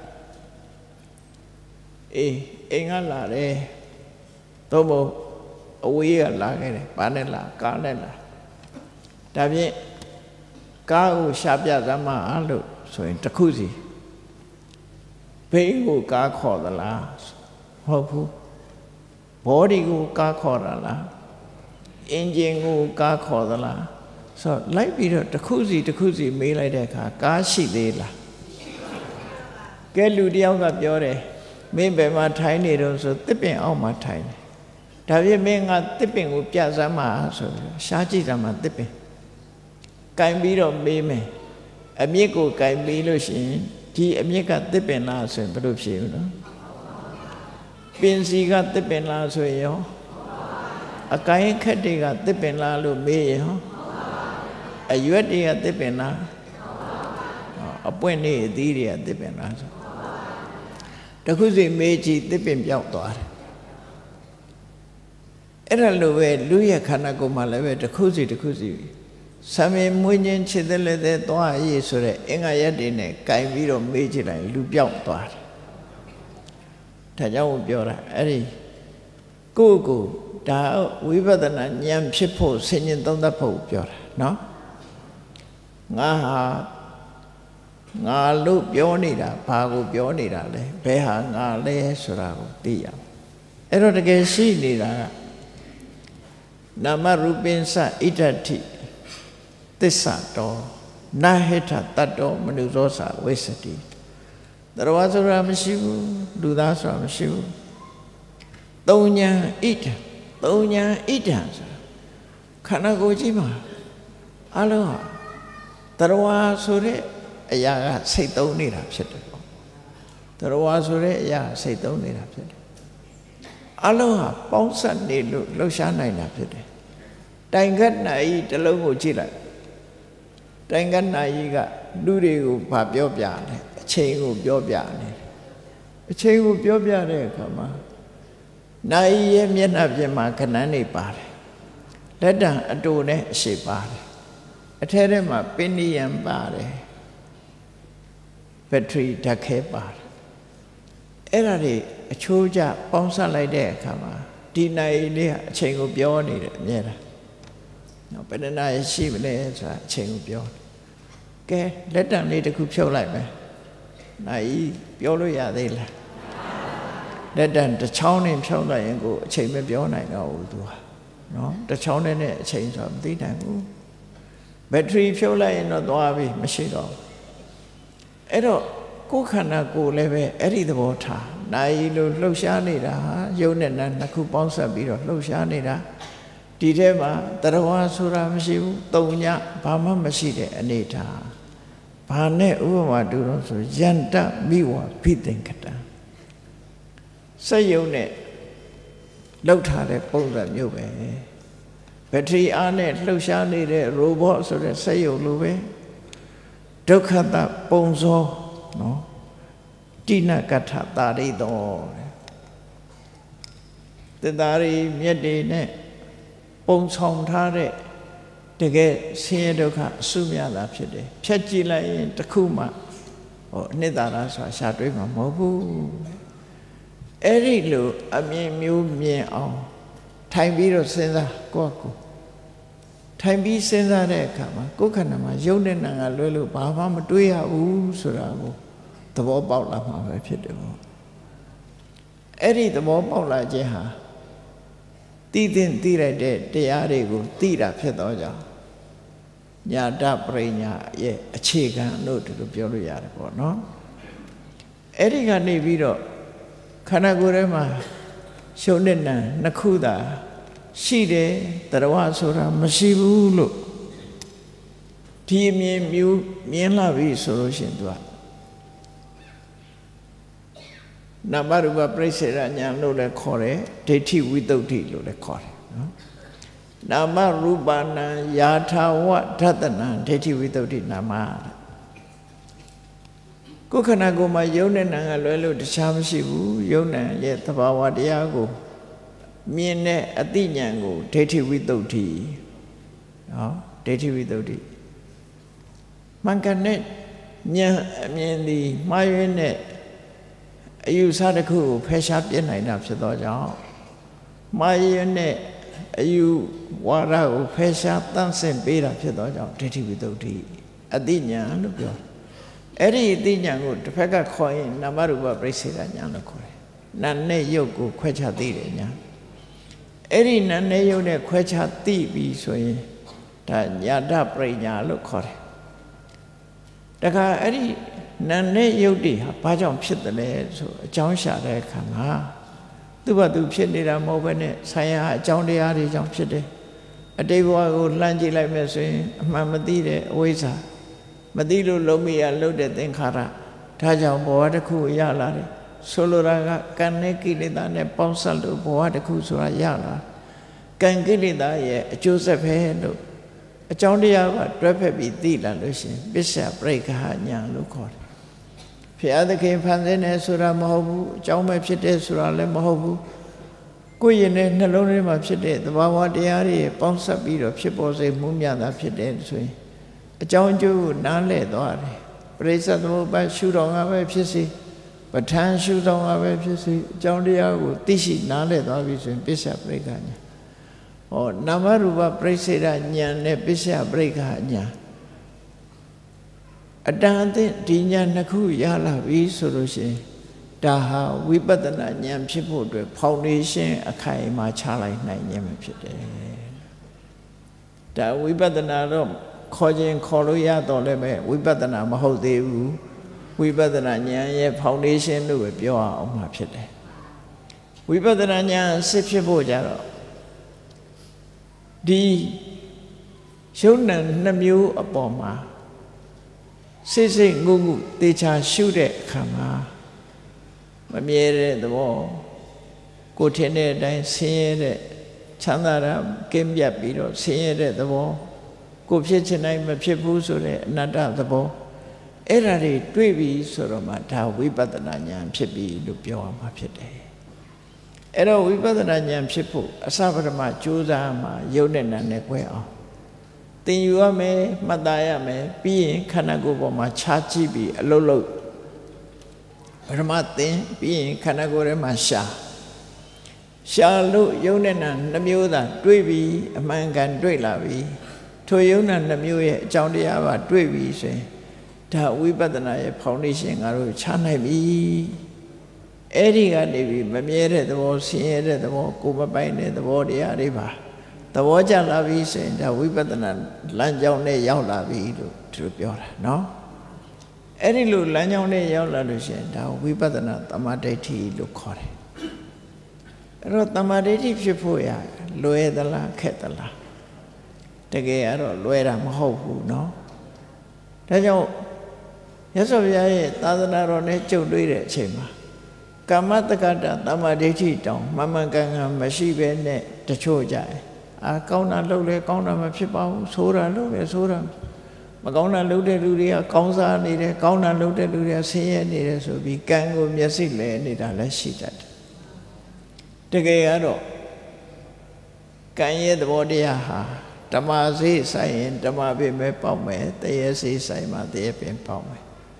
အိမ်ကလာတယ်သို့မဟုတ်အဝေးကလာခဲ့တယ်ဘာနဲ့လာကားနဲ့လာဒါဖြင့်ကားကိုရှာပြသမှာလို့ဆိုရင်တစ်ခုစီဘေးကိုကားခေါ်သလားဟုတ်ဘူးဘောဒီကိုကားခေါ်တာလားအင်ဂျင်ကိုကားခေါ်သလားဆိုတော့လိုက်ပြီးတော့တစ်ခုစီမေးလိုက်တဲ့အခါကားရှိသေးလားကဲလူတယောက်ကပြောတယ်မင်းဘယ်မှာထိုင်နေတော့ဆိုတစ်ပင်အောက်မှာထိုင်တယ်ဒါဖြင့်မင်းကတစ်ပင်ကိုပြစမ်းမှာဆိုပြီးရှားကြည့်တာမှတစ်ပင်ကင်ပြီးတော့မေးမယ်အမြစ်ကိုကင်ပြီးလို့ရှိရင်ဒီအမြစ်ကတစ်ပင်လားဆိုရင်ဘယ်လိုဖြေမလဲပင်စီကတစ်ပင်လားဆိုရင်ရောအကိုင်းခက်တွေကတစ်ပင်လားလို့မေးရင်ဟောအရွက်တွေကတစ်ပင်လားအပွင့်နေအသီးတွေကတစ်ပင်လားဆိုတခုစီမေးကြည့်တစ်ပင်ပြောက်သွားတယ်အဲ့ဒါလိုပဲလူရဲ့ခန္ဓာကိုယ်မှာလည်းပဲတခုစီဆံမေမွေးခြင်းခြေသက်လက်သက်သွားရည်ဆိုတဲ့အင်္ဂါရက်တွေနဲ့ကင်ပြီးတော့မေးကြည့်လိုက်လူပြောက်သွားတယ်ဒါကြောင့်ပြောတာအဲ့ဒီကိုယ့်ကိုဒါဝိပဿနာဉာဏ်ဖြစ်ဖို့ဆင်ញင်သုံးသပ်ဖို့ပြောတာနော်ငါဟာငါလို့ပြောနေတာဘာကိုပြောနေတာလဲဘယ်ဟာငါလဲဆိုတာကိုသိရအောင်အဲ့တော့တကယ်ရှိနေတာကနာမရူပင်္စဣဋ္ဌိသစ္စာတော်နာဟိထတတ္တောမနုသောစဝိသတိတရဝါဆိုတာမရှိဘူးလူသားဆိုတာမရှိဘူးသုံးညာဣဋ္ဌဆိုတာခန္ဓာကိုယ်ကြီးမှာအလုံးဟာတရဝါဆိုတဲ့အရာကစိတ်သုံးနေတာဖြစ်တယ်ပေါ့တရဝါဆိုတဲ့အရာစိတ်သုံးနေတာဖြစ်တယ်အလုံးဟာပေါင်းစပ်နေလို့လှုပ်ရှားနိုင်တာဖြစ်တယ်တိုင်ကတ်နိုင်တစ်လုံးကိုကြည့်လိုက်တိုင်ကတ်နိုင်ကလူတွေကိုဘာပြောပြလဲအချိန်ကိုပြောပြတယ်အချိန်ကိုပြောပြတဲ့အခါမှာနိုင်ရဲ့မျက်နှာပြင်မှာခဏန်းနေပါတယ်လက်တံအတူနဲ့အရှိပါတယ်အထဲထဲမှာပင်နိယံပါတယ်ဘက်ထရီဓာတ်ခဲပါတယ်အဲ့ဒါတွေအချိုးကျပေါင်းစပ်လိုက်တဲ့အခါမှာဒီနိုင်လေးကအချိန်ကိုပြောနေတယ်အမြဲတမ်းနော်ဘယ်နှနားရှိမလဲဆိုတာအချိန်ကိုပြောကဲလက်တံလေးတစ်ခုဖြုတ်လိုက်မယ်နိုင်ပြောလို့ရသေးလားလက်တံတစ်ချောင်းနဲ့ဖြုတ်လိုက်ရင်ကိုအချိန်မပြောနိုင်တော့ဘူးသူကနော်တစ်ချောင်းနဲ့အချိန်ဆိုတာမသိနိုင်ဘူးဘက်ထရီဖြုတ်လိုက်ရင်တော့သွားပြီမရှိတော့အဲ့တော့ကိုယ်ခန္ဓာကိုယ်လည်းပဲအဲ့ဒီသဘောထားနိုင်လို့လှုပ်ရှားနေတာယုံနဲ့နှစ်ခုပေါင်းစပ်ပြီးတော့လှုပ်ရှားနေတာဒီထဲမှာတရဝါဆိုတာမရှိဘူးသုံးညဘာမှမရှိတဲ့အနေထားဘာနဲ့ဥပမာတူတော့ဆိုယန္တမိဝဖိသင်္ကတံစက်ယုံနဲ့လှုပ်ထားတဲ့ပုံစံမျိုးပဲဘက်ထရီအားနဲ့လှုပ်ရှားနေတဲ့ robot ဆိုတဲ့စက်ယုံလိုပဲဒုက္ခတပုံစောနော်တိနကထတာရိတော်တဲ့တာရိမြတ်တွေနဲ့ပုံဆောင်ထားတဲ့တကယ်ဆင်းရဲဒုက္ခအစုမြတာဖြစ်တယ်ဖြတ်ကြည့်လိုက်ရင်တစ်ခုမှနှစ်သာရဆိုတာရှာတွေးမှာမဟုတ်ဘူးအဲ့ဒီလိုအမြင်မျိုးမြင်အောင်ထိုင်ပြီးတော့စဉ်းစားကိုယ့်ကိုထိုင်ပြီးစဉ်းစားတဲ့အခါမှာကိုယ်ခန္ဓာမှာယုံတဲ့နာကလွဲလို့ဘာမှမတွေးရဘူးဆိုတာကိုသဘောပေါက်လာမှာပဲဖြစ်တယ်ပေါ့အဲ့ဒီသဘောပေါက်လာခြင်းဟာသိလိုက်တဲ့တရားတွေကိုသိတာဖြစ်တော့ကြောင့်ညာတပရိညာရဲ့အခြေခံလို့ဒီလိုပြောလို့ရတယ်ပေါ့နော်အဲ့ဒီကနေပြီးတော့ခန္ဓာကိုယ်ထဲမှာရှုံးတဲ့နာနှစ်ခုသာရှိတယ်တရားဆိုတာမရှိဘူးလို့ဒီအမြင်မျိုးမြင်လာပြီဆိုလို့ရှိရင်သူကနာမရူပပရိစ္ဆေရဉာဏ်လို့လည်းခေါ်တယ်ဒိဋ္ဌိဝိသုဒ္ဓိလို့လည်းခေါ်တယ်နော်နာမရူပနာယာထာဝဓတ္တနာဒိဋ္ဌိဝိသုဒ္ဓိနာမကိုယ်ခန္ဓာကိုယ်မှာယုံတဲ့နာကလွဲလို့တခြားမရှိဘူးယုံနာရဲ့သဘာဝတရားကိုမြင်တဲ့အသိဉာဏ်ကိုဒိဋ္ဌိဝိသုဒ္ဓိနော်ဒိဋ္ဌိဝိသုဒ္ဓိမှန်ကန်တဲ့ဉာဏ်အမြင်ဒီမှားယွင်းတဲ့အယူဆတစ်ခုကိုဖယ်ရှားပြစ်နိုင်တာဖြစ်သောကြောင့်မှားယွင်းတဲ့အယူဝါဒကိုဖယ်ရှားတန့်စင်ပေးတာဖြစ်သောကြောင့်ဒိဋ္ဌိဝိသုဒ္ဓိအသိဉာဏ်လို့ပြောအဲ့ဒီအသိဉာဏ်ကိုတစ်ဖက်ကခေါ်ရင်နာမရူပပရိစ္ဆေရဉာဏ်လို့ခေါ်တယ်နာနဲ့ရုပ်ကိုခွဲခြားသိတယ်ဉာဏ်အဲ့ဒီနာနဲ့ရုပ်နဲ့ခွဲခြားသိပြီဆိုရင်ဒါညာတပရိညာလို့ခေါ်တယ်တခါအဲ့ဒီနာနဲ့ရုပ်တွေဟာဘာကြောင့်ဖြစ်တယ်လဲဆိုအကြောင်းရှာတဲ့အခါမှာသူ့ဘာသူဖြစ်နေတာမဟုတ်ဘဲနဲ့ဆိုင်ရာအကြောင်းတရားတွေကြောင့်ဖြစ်တယ်အတိတ်ဘဝကိုလှမ်းကြည့်လိုက်မယ်ဆိုရင်အမှန်မသိတဲ့အဝိဇ္ဇာမသိလို့လုံးမရလို့တဲ့သင်္ခါရဒါကြောင့်ဘဝတစ်ခုရလာတယ်ဆိုလိုတာကကံနဲ့ကိလေသာနဲ့ပေါင်းစပ်လို့ဘဝတစ်ခုဆိုတာရလာကံကိလေသာရဲ့အကျိုးဆက်ပဲလို့အကြောင်းတရားကတွဲဖက်ပြီးသိလာလို့ရှိရင်ပစ္စယပရိက္ခဉာဏ်လို့ခေါ်တယ်ဘုရားသခင်ဖန်ဆင်းတယ်ဆိုတာမဟုတ်ဘူးအကြောင်းပဲဖြစ်တယ်ဆိုတာလည်းမဟုတ်ဘူးကိုယ်ရင်နဲ့နှလုံးထဲမှာဖြစ်တဲ့သဘာဝတရားတွေပေါင်းစပ်ပြီးတော့ဖြစ်ပေါ်စေမှုမြတ်တာဖြစ်တယ်ဆိုရင်အကြောင်းအကျိုးကိုနားလည်သွားတယ်ပရိစ္ဆေသမုပ္ပါရှုတော်ကပဲဖြစ်စေပဋ္ဌာန်းရှုတော်ကပဲဖြစ်စေအကြောင်းတရားကိုသိရှိနားလည်သွားပြီဆိုရင်ပစ္စယပရိက္ခဉာဏ်နာမရူပပရိစ္ဆေရဉာဏ်နဲ့ပစ္စယပရိက္ခဉာဏ်အတန်အသင့်ဒီဉာဏ်နှစ်ခုရလာပြီဆိုလို့ရှိရင်ဒါဟာဝိပဿနာဉာဏ်ဖြစ်ဖို့အတွက်ဖောင်ဒေးရှင်းအခိုင်အမာချလိုက်နိုင်ခြင်းပဲဖြစ်တယ်ဒါဝိပဿနာတော့ခေါ်ခြင်းခေါ်လို့ရတော့လည်းပဲဝိပဿနာမဟုတ်သေးဘူးဝိပဿနာဉာဏ်ရဲ့ဖောင်ဒေးရှင်းလို့ပဲပြောအောင်မှာဖြစ်တယ်ဝိပဿနာဉာဏ်စစ်ဖြစ်ဖို့ကြတော့ဒီယုံနံနှစ်မျိုးအပေါ်မှာစိတ်ငုံတေချာရှုတဲ့အခါမှာမမြဲတဲ့သဘောကိုထင်တဲ့အတိုင်းဆင်းရဲတဲ့ချမ်းသာတာကင်းပြတ်ပြီးတော့ဆင်းရဲတဲ့သဘောကိုဖြစ်ချင်တိုင်းမဖြစ်ဘူးဆိုတဲ့အနတ္တသဘောအဲ့ဒါတွေတွေ့ပြီးဆိုတော့မှဒါဝိပဿနာဉာဏ်ဖြစ်ပြီလို့ပြောရမှာဖြစ်တယ်အဲ့တော့ဝိပဿနာဉာဏ်ဖြစ်ဖို့အစပထမကြိုးစားမှာယုံနဲ့နာနဲ့꿰အောင်သင်ယူရမယ်မှတ်သားရမယ်ပြီးရင်ခန္ဓာကိုယ်ပေါ်မှာခြားကြည့်ပြီးအလုတ်လုတ်ပထမသင်ပြီးရင်ခန္ဓာကိုယ်ထဲမှာရှာလို့ယုံနဲ့နာနှမျိုးသာတွေ့ပြီးအမှန်ကန်တွေ့လာပြီထိုယုံနာနှမျိုးရဲ့အကြောင်းတရားပါတွေ့ပြီဆိုရင်ဒါဝိပဿနာရဲ့ဖောင်ဒေးရှင်းငါတို့ခြားနိုင်ပြီအဲ့ဒီကနေပြီးမမြဲတဲ့သဘောဆင်းရဲတဲ့သဘောကိုယ်မပိုင်တဲ့သဘောတရားတွေပါသဘောကျလာပြီဆိုရင်ဒါဝိပဿနာလမ်းကြောင်းနဲ့ရောက်လာပြီလို့သူပြောတာနော်အဲ့ဒီလိုလမ်းကြောင်းနဲ့ရောက်လာလို့ရှိရင်ဒါဝိပဿနာသမာဓိဋ္ဌိလို့ခေါ်တယ်အဲ့တော့သမာဓိဋ္ဌိဖြစ်ဖို့ရလွယ်သလားခက်သလားတကယ်ကတော့လွယ်တာမဟုတ်ဘူးနော်ဒါကြောင့်မြတ်စွာဘုရားရဲ့သာသနာတော်နဲ့ကြုံတွေ့တဲ့အချိန်မှာကာမတက္ကတာသမာဓိဋ္ဌိတောင်မှန်မှန်ကန်ကန်မရှိဘဲနဲ့တချို့ကြတယ်ကောင်းတာလုပ်လဲကောင်းတာမဖြစ်ပါဘူးဆိုးတာလုပ်လဲဆိုးတာမကောင်းတာလုပ်တဲ့လူတွေကကောင်းစားနေတယ်ကောင်းတာလုပ်တဲ့လူတွေကဆင်းရဲနေတယ်ဆိုပြီးကံကိုမျက်စိလဲနေတာလည်းရှိတတ်တယ်တကယ်ကတော့ကံရဲ့သဘောတရားဟာဓမ္မစေဆိုင်ရင်ဓမ္မပင်ပဲပေါက်မယ်တရားစေဆိုင်မှာတရားပင်ပေါက်မယ်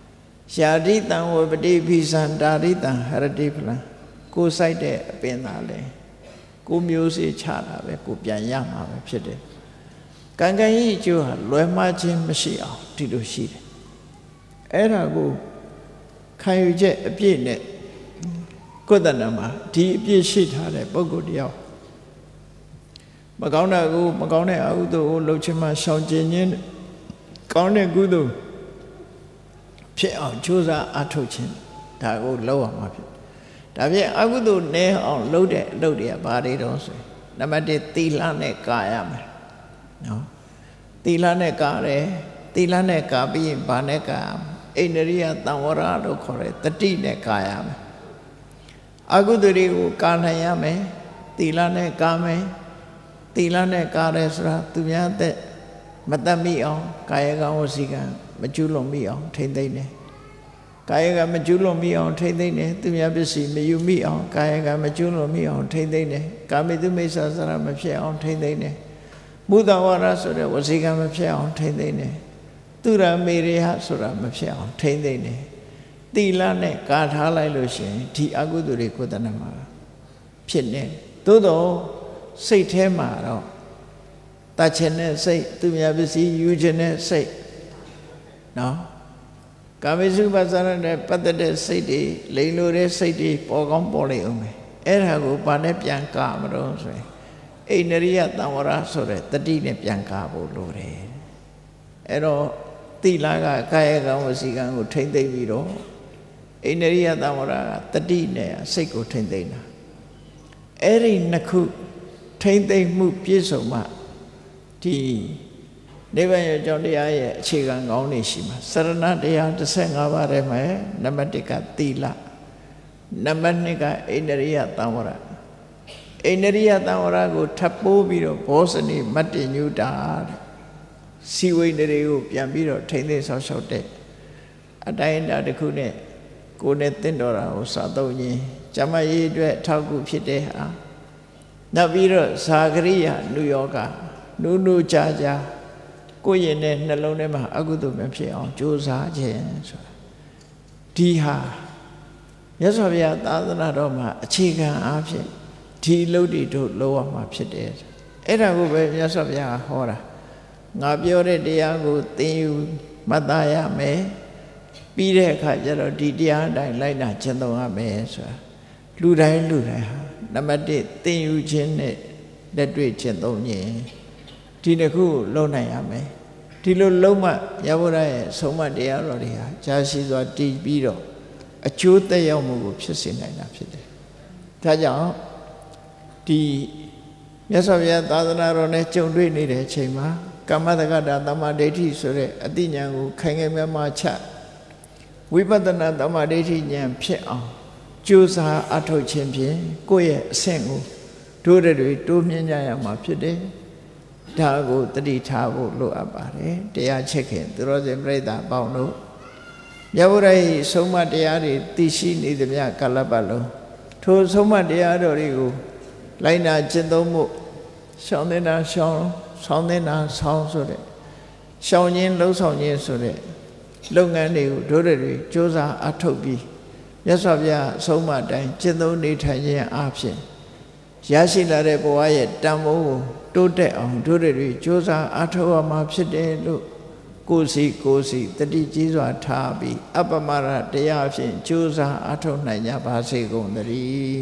ယာရိတံဝပတိဖိစံဒါရိတံဟရတိဖလံကိုစိုက်တဲ့အပင်သာလဲကိုမျိုးစေ့ချတာပဲကိုပြန်ရမှာပဲဖြစ်တယ်ကံကံကြီးအကျိုးဟာလွယ်မှားခြင်းမရှိအောင်ဒီလိုရှိတယ်အဲ့ဒါကိုခံယူချက်အပြည့်နဲ့ကိုယ်တဏ္ဍမှာဒီအပြည့်ရှိထားတဲ့ပုဂ္ဂိုလ်တယောက်မကောင်းတာကိုမကောင်းတဲ့အကုသိုလ်ကိုလှုပ်ခြင်းမှရှောင်ကျဉ်ခြင်းကောင်းတဲ့ကုသိုလ်ဖြစ်အောင်ကြိုးစားအားထုတ်ခြင်းဒါကိုလုပ်အောင်မှာဖြစ်ဒါဖြင့်အကုသိုလ်နည်းအောင်လုပ်တဲ့အလုပ်တွေကဘာတွေတော့ဆိုရင်နံပါတ်1သီလနဲ့ကာရမယ်နော်သီလနဲ့ကာတယ်သီလနဲ့ကာပြီးရင်ဘာနဲ့ကာအိန္ဒြိယသံဝရလို့ခေါ်တယ်တတိနဲ့ကာရမယ်အကုသိုလ်တွေကိုကာနိုင်ရမယ်သီလနဲ့ကာမယ်သီလနဲ့ကာတယ်ဆိုတာသူများတဲ့မတတ်မိအောင်ကာယကံဝစီကံမကျူးလွန်မိအောင်ထိမ့်သိမ့်တယ်ကာယကံမကျူးလွန်မိအောင်ထိမ့်သိမ့်တယ်သူများပစ္စည်းမယူမိအောင်ကာယကံမကျူးလွန်မိအောင်ထိမ့်သိမ့်တယ်ကာမိတုမိစ္ဆာစရမဖြစ်အောင်ထိမ့်သိမ့်တယ်မုဒ္ဒဝါဒဆိုတဲ့ဝစီကံမဖြစ်အောင်ထိမ့်သိမ့်တယ်သူရမေရိယဆိုတာမဖြစ်အောင်ထိမ့်သိမ့်တယ်သီလနဲ့ကာထားလိုက်လို့ရှိရင်ဒီအကုသိုလ်တွေကိုယ်တဏ္ဍမှာဖြစ်နေသို့တော့စိတ်ထဲမှာတော့တတ်ခြင်းနဲ့စိတ်သူများပစ္စည်းယူခြင်းနဲ့စိတ်နော်ကာမိစုပါဇာရနဲ့ပတ်သက်တဲ့စိတ်တွေလိမ်လို့တဲ့စိတ်တွေပေါ်ကောင်းပေါ်လိမ့်အောင်မယ်အဲ့ဒါကိုဘာနဲ့ပြန်ကာမလို့ဆိုရင်အိန္ဒြိယသံဝရဆိုတဲ့တတိနဲ့ပြန်ကာဖို့လိုတယ်အဲ့တော့သီလကကာယကံဝစီကံကိုထိမ့်သိမ့်ပြီးတော့အိန္ဒြိယသံဝရကတတိနဲ့စိတ်ကိုထိမ့်သိမ့်တာအဲ့ဒီနှစ်ခုထိမ့်သိမ့်မှုပြည့်စုံမှဒီနိဗ္ဗာန်ရဲ့ကြောင့်တရားရဲ့အခြေခံကောင်းနေရှိမှာစရဏတရား15ပါးထဲမှာနံပါတ်1ကသီလနံပါတ်2ကအိန္ဒြိယသံဝရအိန္ဒြိယသံဝရကိုထပ်ပိုးပြီးတော့ဘောဇနိမတ္တညုတာစီဝိနတွေကိုပြန်ပြီးတော့ထိမ့်သိမ်းဆောက်ရှောက်တဲ့အတိုင်းအတာတစ်ခုနဲ့ကိုယ်နဲ့တင့်တော်တာကိုစာသုံးခြင်းဇမရေးအတွက်ထောက်ကူဖြစ်တဲ့ဟာနောက်ပြီးတော့ဇာဂရိယနုယောဂနုနုကြာကြာကိုယ်ရင်နဲ့နှလုံးထဲမှာအကုသိုလ်မဖြစ်အောင်ကြိုးစားခြင်းဆိုတာဒီဟာမြတ်စွာဘုရားသာသနာတော်မှာအခြေခံအားဖြင့်ဒီလုပ်တွေတို့လုပ်ရမှာဖြစ်တယ်အဲ့ဒါကိုပဲမြတ်စွာဘုရားဟောတာငါပြောတဲ့တရားကိုသင်ယူမှတ်သားရမယ်ပြီးတဲ့အခါကျတော့ဒီတရားအတိုင်းလိုက်နာကျင့်သုံးရမယ်ဆိုတာလူတိုင်းဟာနံပါတ်1သင်ယူခြင်းနဲ့လက်တွေ့ကျင့်သုံးခြင်းဒီတစ်ခုလုံးနိုင်ရမယ်ဒီလိုလုံးမှရဗုဒ္ဓရဲ့ဆုံးမတရားတော်တွေဟာကြာရှည်စွာတည်ပြီးတော့အကျိုးသက်ရောက်မှုကိုဖြစ်စေနိုင်တာဖြစ်တယ်ဒါကြောင့်ဒီမြတ်စွာဘုရားသာသနာတော်နဲ့ကြုံတွေ့နေတဲ့အချိန်မှာကမ္မတက္ကတာသမ္မာဒိဋ္ဌိဆိုတဲ့အသိဉာဏ်ကိုခိုင်ခိုင်မာမာချဝိပဿနာသမ္မာဒိဋ္ဌိဉာဏ်ဖြစ်အောင်ကြိုးစားအထောက်ခြင်းဖြင့်ကိုယ့်ရဲ့အဆင့်ကိုတို့တွေတိုးမြင့်ကြရမှာဖြစ်တယ်ဒါကိုတတိထားဖို့လိုအပ်ပါတယ်တရားချက်ခင်သူတော်စင်ပြိဿပေါင်းတို့မြတ်ဗုဒ္ဓရဲ့ဆုံးမတရားတွေသိရှိနေသမျှကာလပတ်လုံးထိုဆုံးမတရားတော်တွေကိုလိုက်နာကျင့်သုံးမှုရှောင်တဲ့နာရှောင်ဆောင်တဲ့နာဆောင်ဆိုတဲ့ရှောင်ခြင်းလှုပ်ဆောင်ခြင်းဆိုတဲ့လုပ်ငန်းတွေကိုတို့တွေစ조사အထုတ်ပြီးမြတ်စွာဘုရားအဆုံးအမတိုင်းကျင့်သုံးနေထိုင်ခြင်းအပြင်ရရှိလာတဲ့ဘဝရဲ့တန်ဖိုးကိုတိုးတက်အောင်တို့တွေစ조사အထုတ်ရမှာဖြစ်တယ်လို့ကိုယ်စီတတိကြီးစွာထားပြီးအပ္ပမရတရားဖြင့်ကြိုးစားအထောက်နိုင်ကြပါစေကုန်သတည်း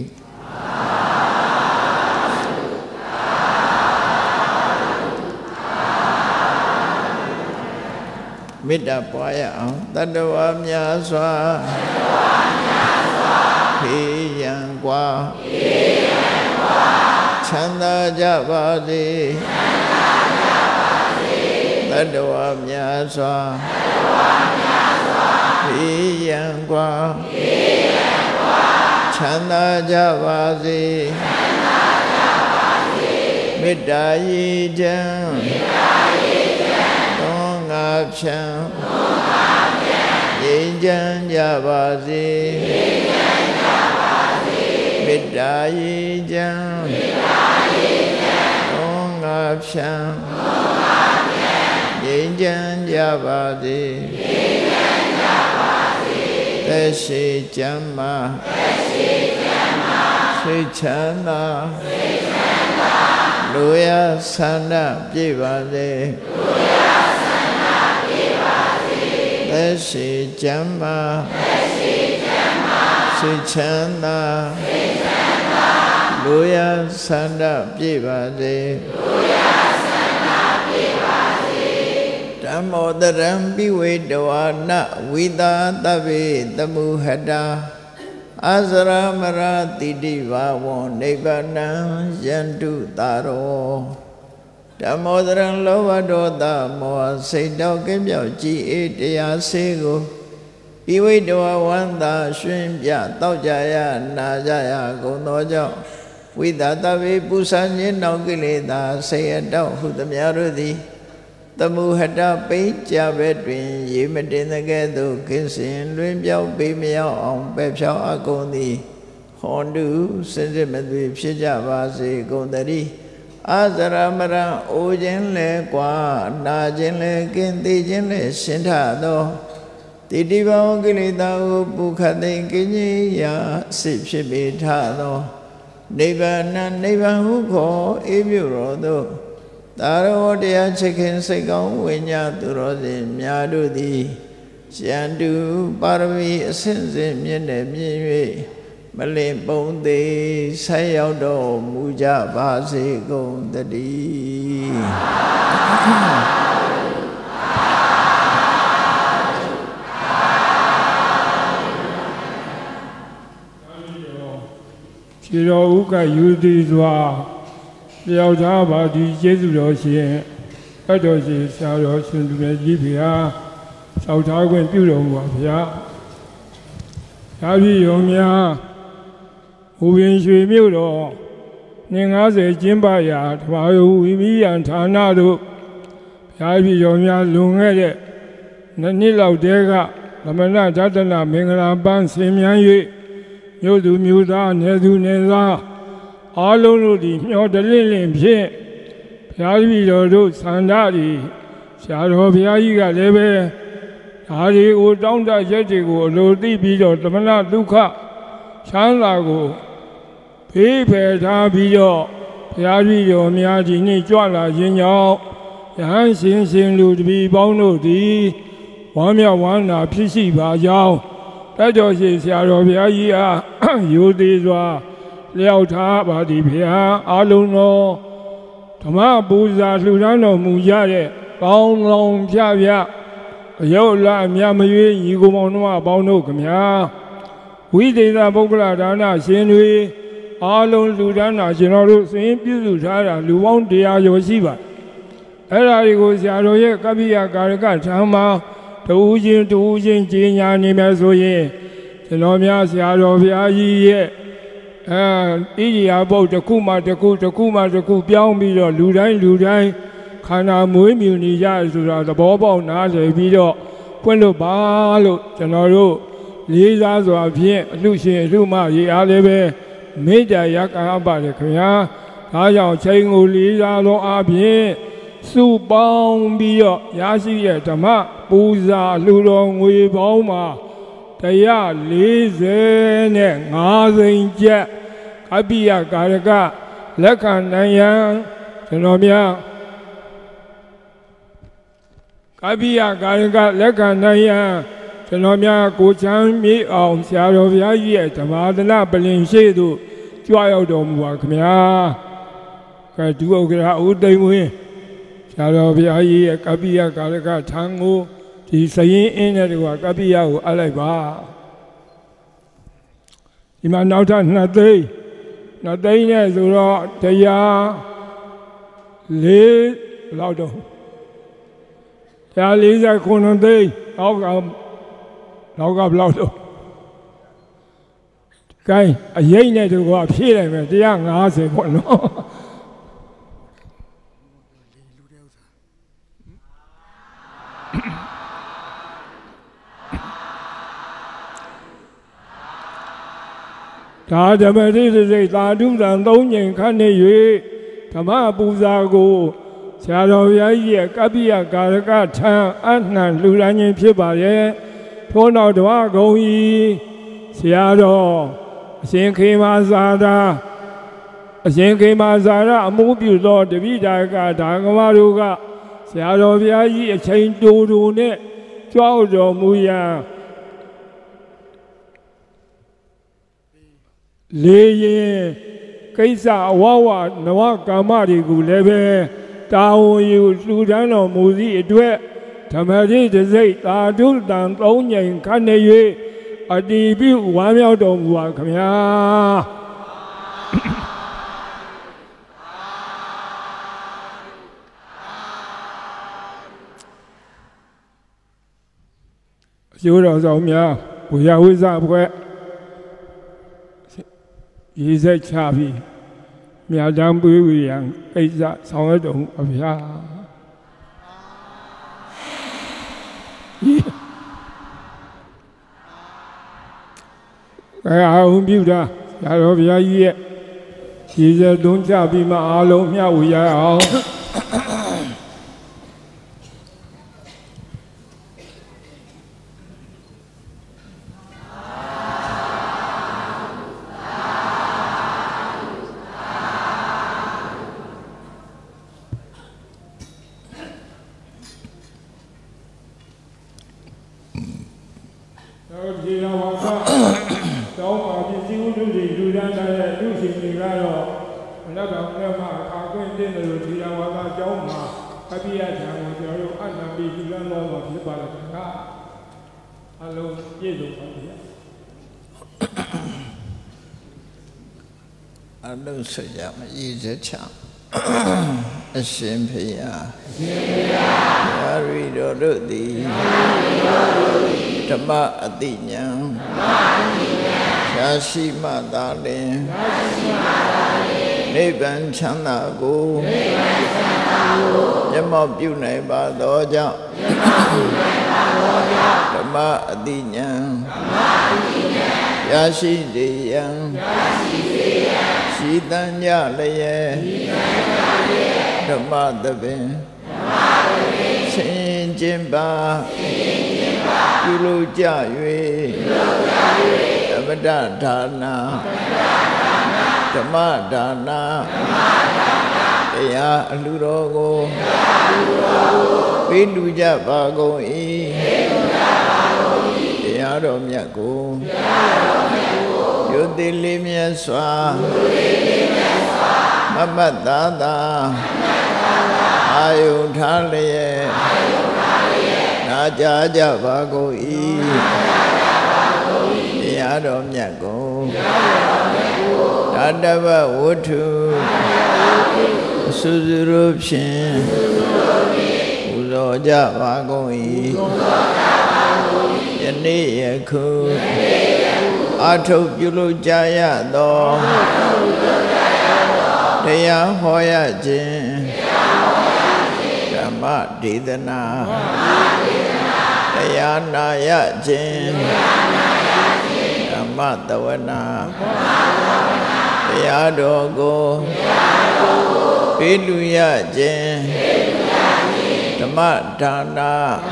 မေတ္တာပွားရအောင်တတ္တဝါများစွာဖေးရန်กว่าချမ်းသာကြပါစေတတ္တဝါများစွာဖေးရန်กว่าချမ်းသာကြပါစေမေတ္တာရည်ချမ်းသောငါဖြံငြိမ်းချမ်းကြပါစေမေတ္တာရည်ချမ်းသောငါဖြံငြိမ်းချမ်းကြပါစေသက်ရှိကျမ်းမာစိတ်ချမ်းသာလူရဆန္ဒပြည့်ပါစေသက်ရှိကျမ်းမာစိတ်ချမ်းသာလူရဆန္ဒပြည့်ပါစေဓမ္မောတရံပိဝေတဝါနဝိသာတဗ္ဗေတမုဟတာအစရမရတိတိဘာဝံနိဗ္ဗာနံယန္တုတာရောဓမ္မောတရံလောဘဒေါသမောဟစိတ်တောကင်းပြောက်ကြည်အေးတရားစေကိုပိဝေတဝါဝန္တာရွှင်ပြတောက်ကြရနာကြရကုန်သောကြောင့်ဝိသာတဗ္ဗေပူဇာခြင်းနောက်ကိလေသာဆေယတောက်ဟုသမျှတို့သည်တမုဟတပိဋ္ဌဘဲတွင်ရေမတင်တဲ့ကဲ့သို့ခင်းစင်လွင်ပြောက်ပေးမရောက်အောင်ပဲ့ဖြောင်းအကုန်သည်ဟောတုစင်စစ်မသွေဖြစ်ကြပါစေကုန်တည်းအာဇရမရံအိုခြင်းလဲကွာနာခြင်းလဲကင်းသိခြင်းလဲရှင်းထသောတိတိဘောင်ကိလေသာဟုပုခတ်သိကင်းကြီးရာစိတ်ဖြစ်ပေထသောနိဗ္ဗာန်နိဗ္ဗာန်ဟုခေါ်အေးမြတော်သို့သာရောတရားချစ်ခင်စိတ်ကောင်းဝိညာသူတော်စင်များတို့သည်ယန္တုပါရမီအစဉ်စဉ်မြင့်နေမြင့်၍မလင်ပုံသေးဆက်ရောက်တော်မူကြပါစေကုန်တည်းခြေတော်ဥက္ကယူသည်စွာလျောက်ထားပါသည်ကျေးဇူးတော်ရှင်အတော်ရှင်ဆရာတော်ရှင်သူမြတ်ကြီးဖေဟာဆောက်ထားခွင့်ပြုတော်မူပါဗျာဒါပြည်ရောများဟူပင်ရွှေမြို့တော်90ကျင်းပရာဓမ္မယဝီမိယံဌာနတို့ဒါပြည်ရောများလွန်ခဲ့တဲ့နှစ်လောက်တည်းကသမဏဒသနမင်္ဂလာပန်းဆင်မြန်း၍မြို့သူမြို့သားနယ်သူနယ်သားအားလုံးတို့သည်မျှော်တလင့်လင့်ဖြင့်ဘုရားပြည်တော်တို့ဆန္ဒတွေဆရာတော်ဘုရားကြီးကလည်းပဲဒါတွေကိုတောင်းတရက်တွေကိုအလိုသိပြီးတော့သမဏဒုက္ခချမ်းသာကိုဖေးဖယ်ထားပြီးတော့ဘုရားပြည်တော်များဒီနေ့ကြွလာခြင်းကြောင့်ယဟန်ရှင်လူတပည့်ပေါင်းတို့သည်ဝမ်းမြောက်ဝမ်းသာဖြစ်ရှိပါကြောင်းတတ်တော်ရှိဆရာတော်ဘုရားကြီးအားယိုသေးစွာလျောက်ထားပါသည်ဘုရားအလုံးသောဓမ္မပူဇာလှူဒါန်းတော်မူကြတဲ့ကောင်းလောင်ဖြဖြအယုတ်လာအမြမရွေးညီကိုမောင်တို့အပေါင်းတို့ခမညာဝိသေသပုဂ္ဂလဒါနရှင်တွေအလုံးလှူဒါန်းတာကျွန်တော်တို့စင်ပြုစုထားတာလူပေါင်း100ကျော်ရှိပါအဲ့ဒါတွေကိုဆရာတော်ရဲ့ကပ္ပိယကာရကထံမှာတူးချင်းကြီးညာနေမယ်ဆိုရင်ကျွန်တော်များဆရာတော်ဘုရားကြီးရဲ့ဣရိယာပုတ်တစ်ခုမှတစ်ခုပြောင်းပြီးတော့လူတိုင်းခန္ဓာမွေးမြူနေကြဆိုတာသဘောပေါက်နားလည်ပြီးတော့ကွင့်လို့ပါလို့ကျွန်တော်တို့လေးစားစွာဖြင့်အလှရှင်အလှမရေအားလည်းပဲမေတ္တာရကံအပ်ပါတယ်ခင်ဗျာဒါကြောင့်ချိန်ကိုလေးစားသောအပြင်စုပေါင်းပြီးတော့ရရှိတဲ့ဓမ္မပူဇာလှူတော်ငွေပေါင်းမှာ145သိန်းကျပ်ကပ္ပိယကာရကလက်ခံနိုင်ရန်ကျွန်တော်များကပ္ပိယကာရကလက်ခံနိုင်ရန်ကျွန်တော်များကိုချမ်းမြေအောင်ဆရာတော်ဘုရားကြီးရဲ့ဓမ္မဒလပလင်ရှိသို့ကြွရောက်တော်မူပါခင်ဗျာကဲဒုဥက္ကရာဦးသိမ့်ဝင်းဆရာတော်ဘုရားကြီးရဲ့ကပ္ပိယကာရကထံကိုဒီစရင်အင်းတဲ့ကွာကပ္ပိယကိုအပ်လိုက်ပါဒီမှာနောက်ထပ်2သိန်းနဲ့ဆိုတော့104လောက်တော့149သိန်းနောက်ကဘယ်လောက်တော့ကိုင်းအရေးနဲ့တူကဖြည့်လိုက်မယ်150ပေါ့နော်ဒါဓမ္မတိစိတ်သာဓုတံ3ကြိမ်ခန့်နေ၍ဓမ္မပူဇာကိုဆရာတော်ဘုရားကြီးရဲ့ကပ္ပိယကာရကထံအနှံလှူဒါန်းခြင်းဖြစ်ပါရဲ့ထိုနောက်တဝါဂုံဤဆရာတော်အရှင်ခေမာသာသာအရှင်ခေမာသာရအမှုပြုသောတပိဒါကဒါကမတို့ကဆရာတော်ဘုရားကြီးအချိန်တူတူနဲ့ကြွားတော်မူရန်လေရင်ကိစ္စအဝဝနဝကာမတွေကိုလည်းပဲတာဝန်ယူလှူဒန်းတော်မူသည့်အတွက်ဓမ္မတိတစိတ်သာဓုတံ၃ညိမ်ခန့်နေ၍အတည်ပြုဝမ်းမြောက်တော်မူပါခင်ဗျာအကျိုးတော်ဆောင်များဘုရားဝိဇ္ဇအဖွဲ့ရေးဆက်ချပြီးမြတ်တမ်းပေးဝေရန်ကိစ္စဆောင်ရွက်တော်မူပါဗျာအောင်ပြုတာဆရာတော်ဘုရားကြီးရဲ့ရေးဆက်သွန်းချပြီးမှအားလုံးမျှဝေရအောင်ဆိုကြမရည်စချအရှင်ဖေယယာရီတော်တို့သည်ဓမ္မအတိညာရှားရှိမှသာလင်နိဗ္ဗာန်ချမ်းသာကိုမျက်မှောက်ပြုနိုင်ပါသောကြောင့်ဓမ္မအတိညာရရှိစေရန်ရှိတန်ကြလျက်ဓမ္မသဘင်ဆင်ကျင်ပါပြုလို့ကြ၍သမထဒါနာဓမ္မဒါနာတရားအလှတော်ကိုပေးလူကြပါကုန်၏တရားတော်မြတ်ကိုယုတိလေးမြတ်စွာမမတ်သာသာအာယုထားလျက်နာကြားကြပါကုန်၏တရားတော်မြတ်ကိုဓာတဝဝတ္ထုစုစုတို့ဖြင့်ပူဇော်ကြပါကုန်၏ယနေ့ယခုအာထုပ်ပြုလို့ကြရသောတရားဟောရခြင်းဓမ္မဒေသနာတရားနာရခြင်းဓမ္မတဝနာတရားတော်ကိုပေးလူရခြင်းဓမ္မဒါနာ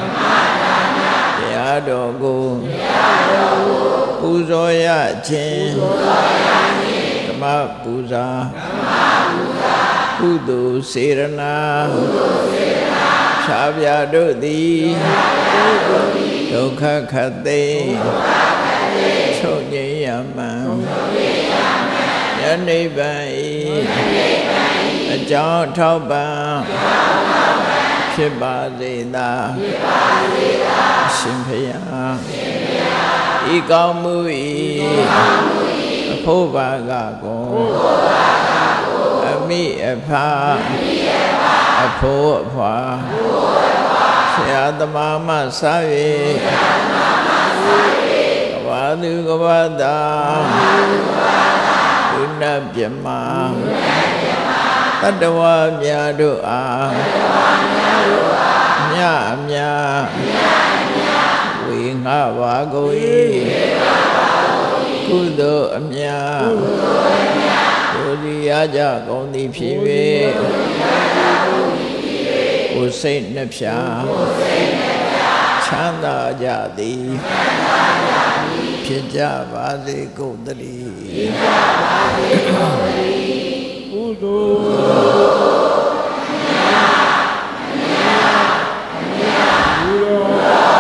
တရားတော်ကိုပူဇော်ရခြင်းဓမ္မပူဇာကုသိုလ်စေရနာဖြာပြတို့သည်ဒုက္ခခတ်သိချုပ်ငြိမ်းရမှန်ယနိဗ္ဗာန်ဤအကြောင်းထောက်ပံ့ဖြစ်ပါစေသာအရှင်ဘုရားဤကောင်းမှုဤအဖို့ဘာကကိုအမိအဖအဖို့အဖွာဆရာသမားမဆာ၍ကဘာသူကဘာသာဒုနပြမတတ္တဝါများတို့အားမြအမြဝေငှပါကုန်၏ကုသိုလ်အမြကိုစီရကြကုန်သည်ဖြစ်၍ကိုစိတ်နှဖျားချမ်းသာကြသည်ဖြစ်ကြပါစေကုန်သတည်းကုသိုလ်